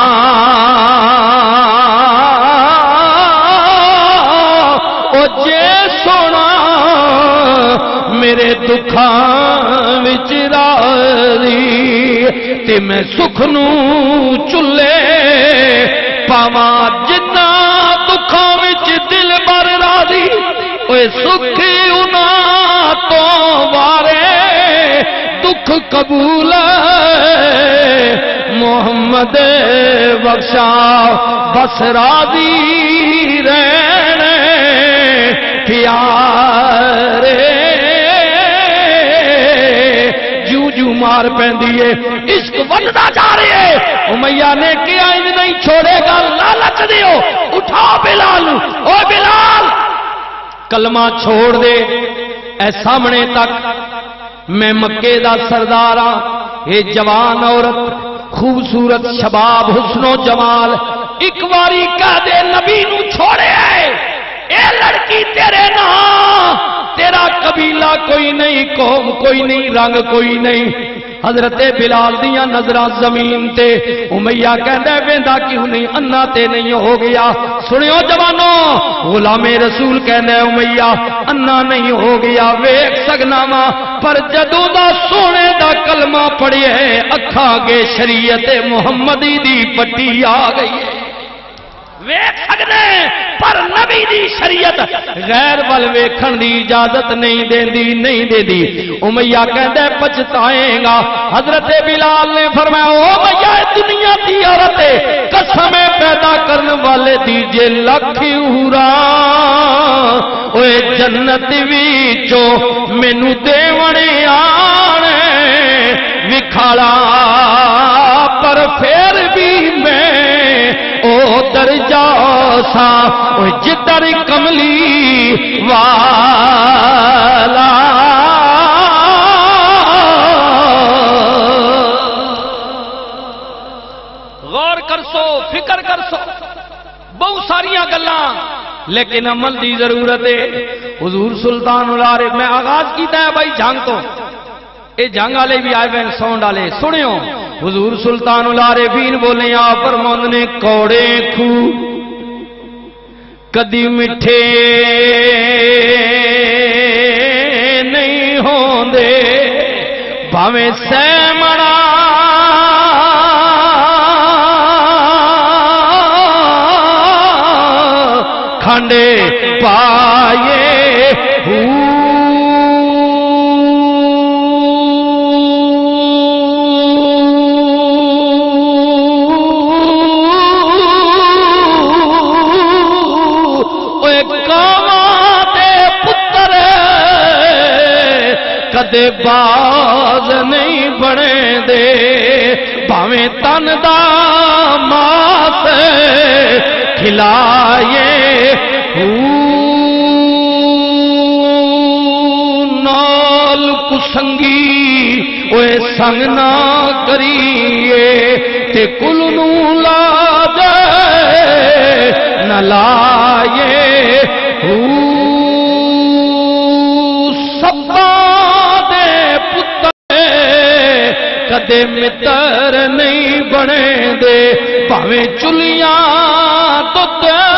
او جے سونا میرے دکھاں وچ راضی تے میں سکھ نو چلے پاواں جنا دکھاں وچ دل بر راضی اوے سکھ انہاں تو وارے دکھ قبول محمد بخشا بس راضی رہنے پیارے جو جو مار پہندیے عشق وندا جا رہے ہیں امیہ نے کیا ان نہیں چھوڑے گا لالچ دیو اٹھا بلال او بلال کلمہ چھوڑ دے اے سامنے تک میں مکے دا سردار ہاں اے جوان عورت خوبصورت شباب حسن و جمال ایک باری کہہ دے نبی نو چھوڑے آئے اے لڑکی تیرے نا تیرا قبیلہ کوئی نہیں قوم کوئی نہیں رنگ کوئی نہیں حضرت بلال دیاں نظرہ زمین تے امیہ کہندے ویندا کیوں نہیں انا تے نہیں ہو گیا سنیو جوانو غلام رسول کہندے امیہ انا نہیں ہو گیا ویکھ سکنا وا پر جدوں دا سونے دا کلمہ پڑھے اکھا گے شریعت محمدی دی پٹی آ گئی ہے ویکھ سکنے پر نبی دی شریعت غیر ول ویکھن دی اجازت نہیں دیندی نہیں دیندی امیہ کہندے پچھتائیں گا حضرت بلال نے فرمایا او امیہ دنیا دی عورت قسم پیدا کرنے والے دی جے لکھ ہورا اوے جنت وچوں مینوں دیوݨ آنے وکھالا پر پھر بھی میں او درجہ سا او جدر کملی والا غور کر سو فکر کر سو بہت ساریاں گلاں لیکن عمل دی ضرورت ہے حضور سلطان العارف میں آغاز کیتا ہے بھائی جنگ تو اے جنگ والے بھی آئے بین سونڈ والے سنیو حضور سلطان العارفین بولے آپ فرماندے نے کوڑے کھو کدی مٹھے نہیں ہوندے بھاویں سیمڑا کھانڈے پائے کدے باز نہیں بنے دے بھاویں تن دا ماس کھلائے نال کسنگی اوے سنگ نہ کریے تے کل نو لا دے نہ لائے کدے متر نہیں بنے دے بھاویں چلیاں دودھ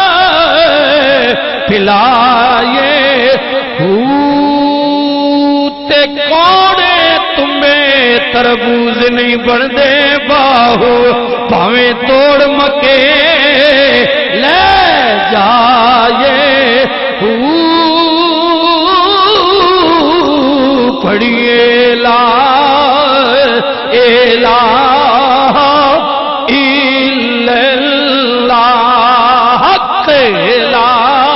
پلائے تے کوڑے تمہیں تربوز نہیں بن دے باہو بھاویں توڑ مکے لے جائے پڑھیے لا الہ الا اللہ حق لا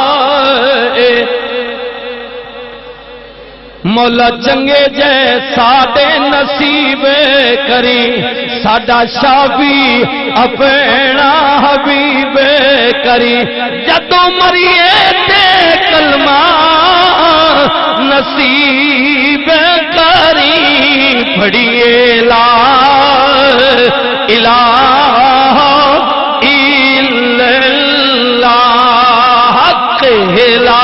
مولا چنگے جے ساڈے نصیب کری ساڈا شافی اپنا حبیب کری جدوں مریے تے کلمہ نصیب کری پڑھیے لا الہ الا اللہ حق لا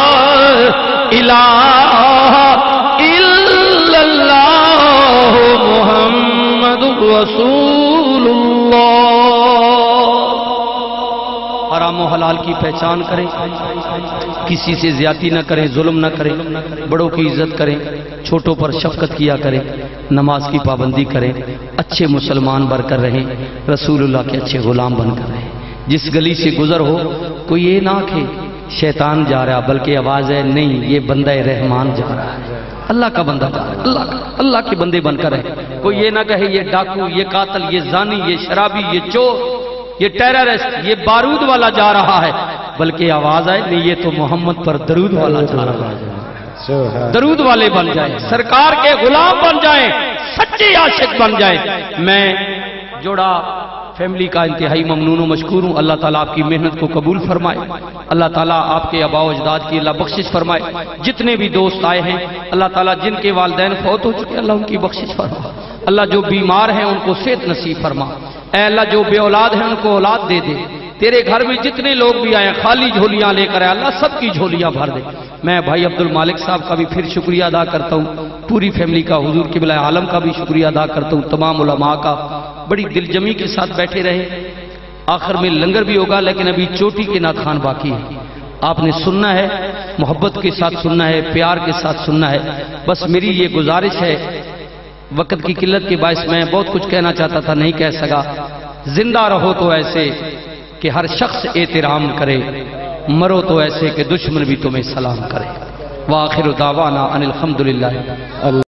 الہ الا اللہ محمد رسول اللہ۔ حرام و حلال کی پہچان کریں، کسی سے زیادتی نہ کریں، ظلم نہ کریں، بڑوں کی عزت کریں، چھوٹوں پر شفقت کیا کریں، نماز کی پابندی کریں، اچھے مسلمان بن کر رہیں، رسول اللہ کے اچھے غلام بن کر رہیں۔ جس گلی سے گزر ہو کوئی یہ نہ کہ شیطان جا رہا، بلکہ آواز ہے نہیں یہ بندہ رحمان جا رہا ہے، اللہ کا بندہ جا رہا ہے، اللہ کا اللہ کے بندے بن کر رہے۔ کوئی یہ نہ کہے یہ ڈاکو، یہ قاتل، یہ زانی، یہ شرابی، یہ چور، یہ ٹیررسٹ، یہ بارود والا جا رہا ہے، بلکہ آواز آئے نہیں یہ تو محمد پر درود والا جا رہا ہے۔ درود والے بن جائیں، سرکار کے غلام بن جائیں، سچے عاشق بن جائیں۔ میں جوڑا فیملی کا انتہائی ممنون و مشکور ہوں۔ اللہ تعالیٰ آپ کی محنت کو قبول فرمائے، اللہ تعالیٰ آپ کے آباء و اجداد کی اللہ بخشش فرمائے۔ جتنے بھی دوست آئے ہیں اللہ تعالیٰ جن کے والدین فوت ہو چکے اللہ ان کی بخشش فرما، اللہ جو بیمار ہیں ان کو صحت نصیب فرما، اے اللہ جو بے اولاد ہیں ان کو اولاد دے دے۔ تیرے گھر میں جتنے لوگ بھی آئے خالی جھولیاں لے کر آئے اللہ سب کی جھولیاں بھر دے۔ میں بھائی عبد المالک صاحب کا بھی پھر شکریہ ادا کرتا ہوں، پوری فیملی کا، حضور قبلہ عالم کا بھی شکریہ ادا کرتا ہوں، تمام علماء کا بڑی دل جمی کے ساتھ بیٹھے رہے۔ آخر میں لنگر بھی ہوگا لیکن ابھی چوٹی کے نعت خوان باقی ہے، آپ نے سننا ہے، محبت کے ساتھ سننا ہے، پیار کے ساتھ سننا ہے۔ بس میری یہ گزارش ہے، وقت کی قلت کے باعث میں بہت کچھ کہنا چاہتا تھا نہیں کہہ سکا۔ زندہ رہو تو ایسے کہ ہر شخص احترام کرے، مرو تو ایسے کہ دشمن بھی تمہیں سلام کرے۔ وآخر دعوانا ان الحمدللہ۔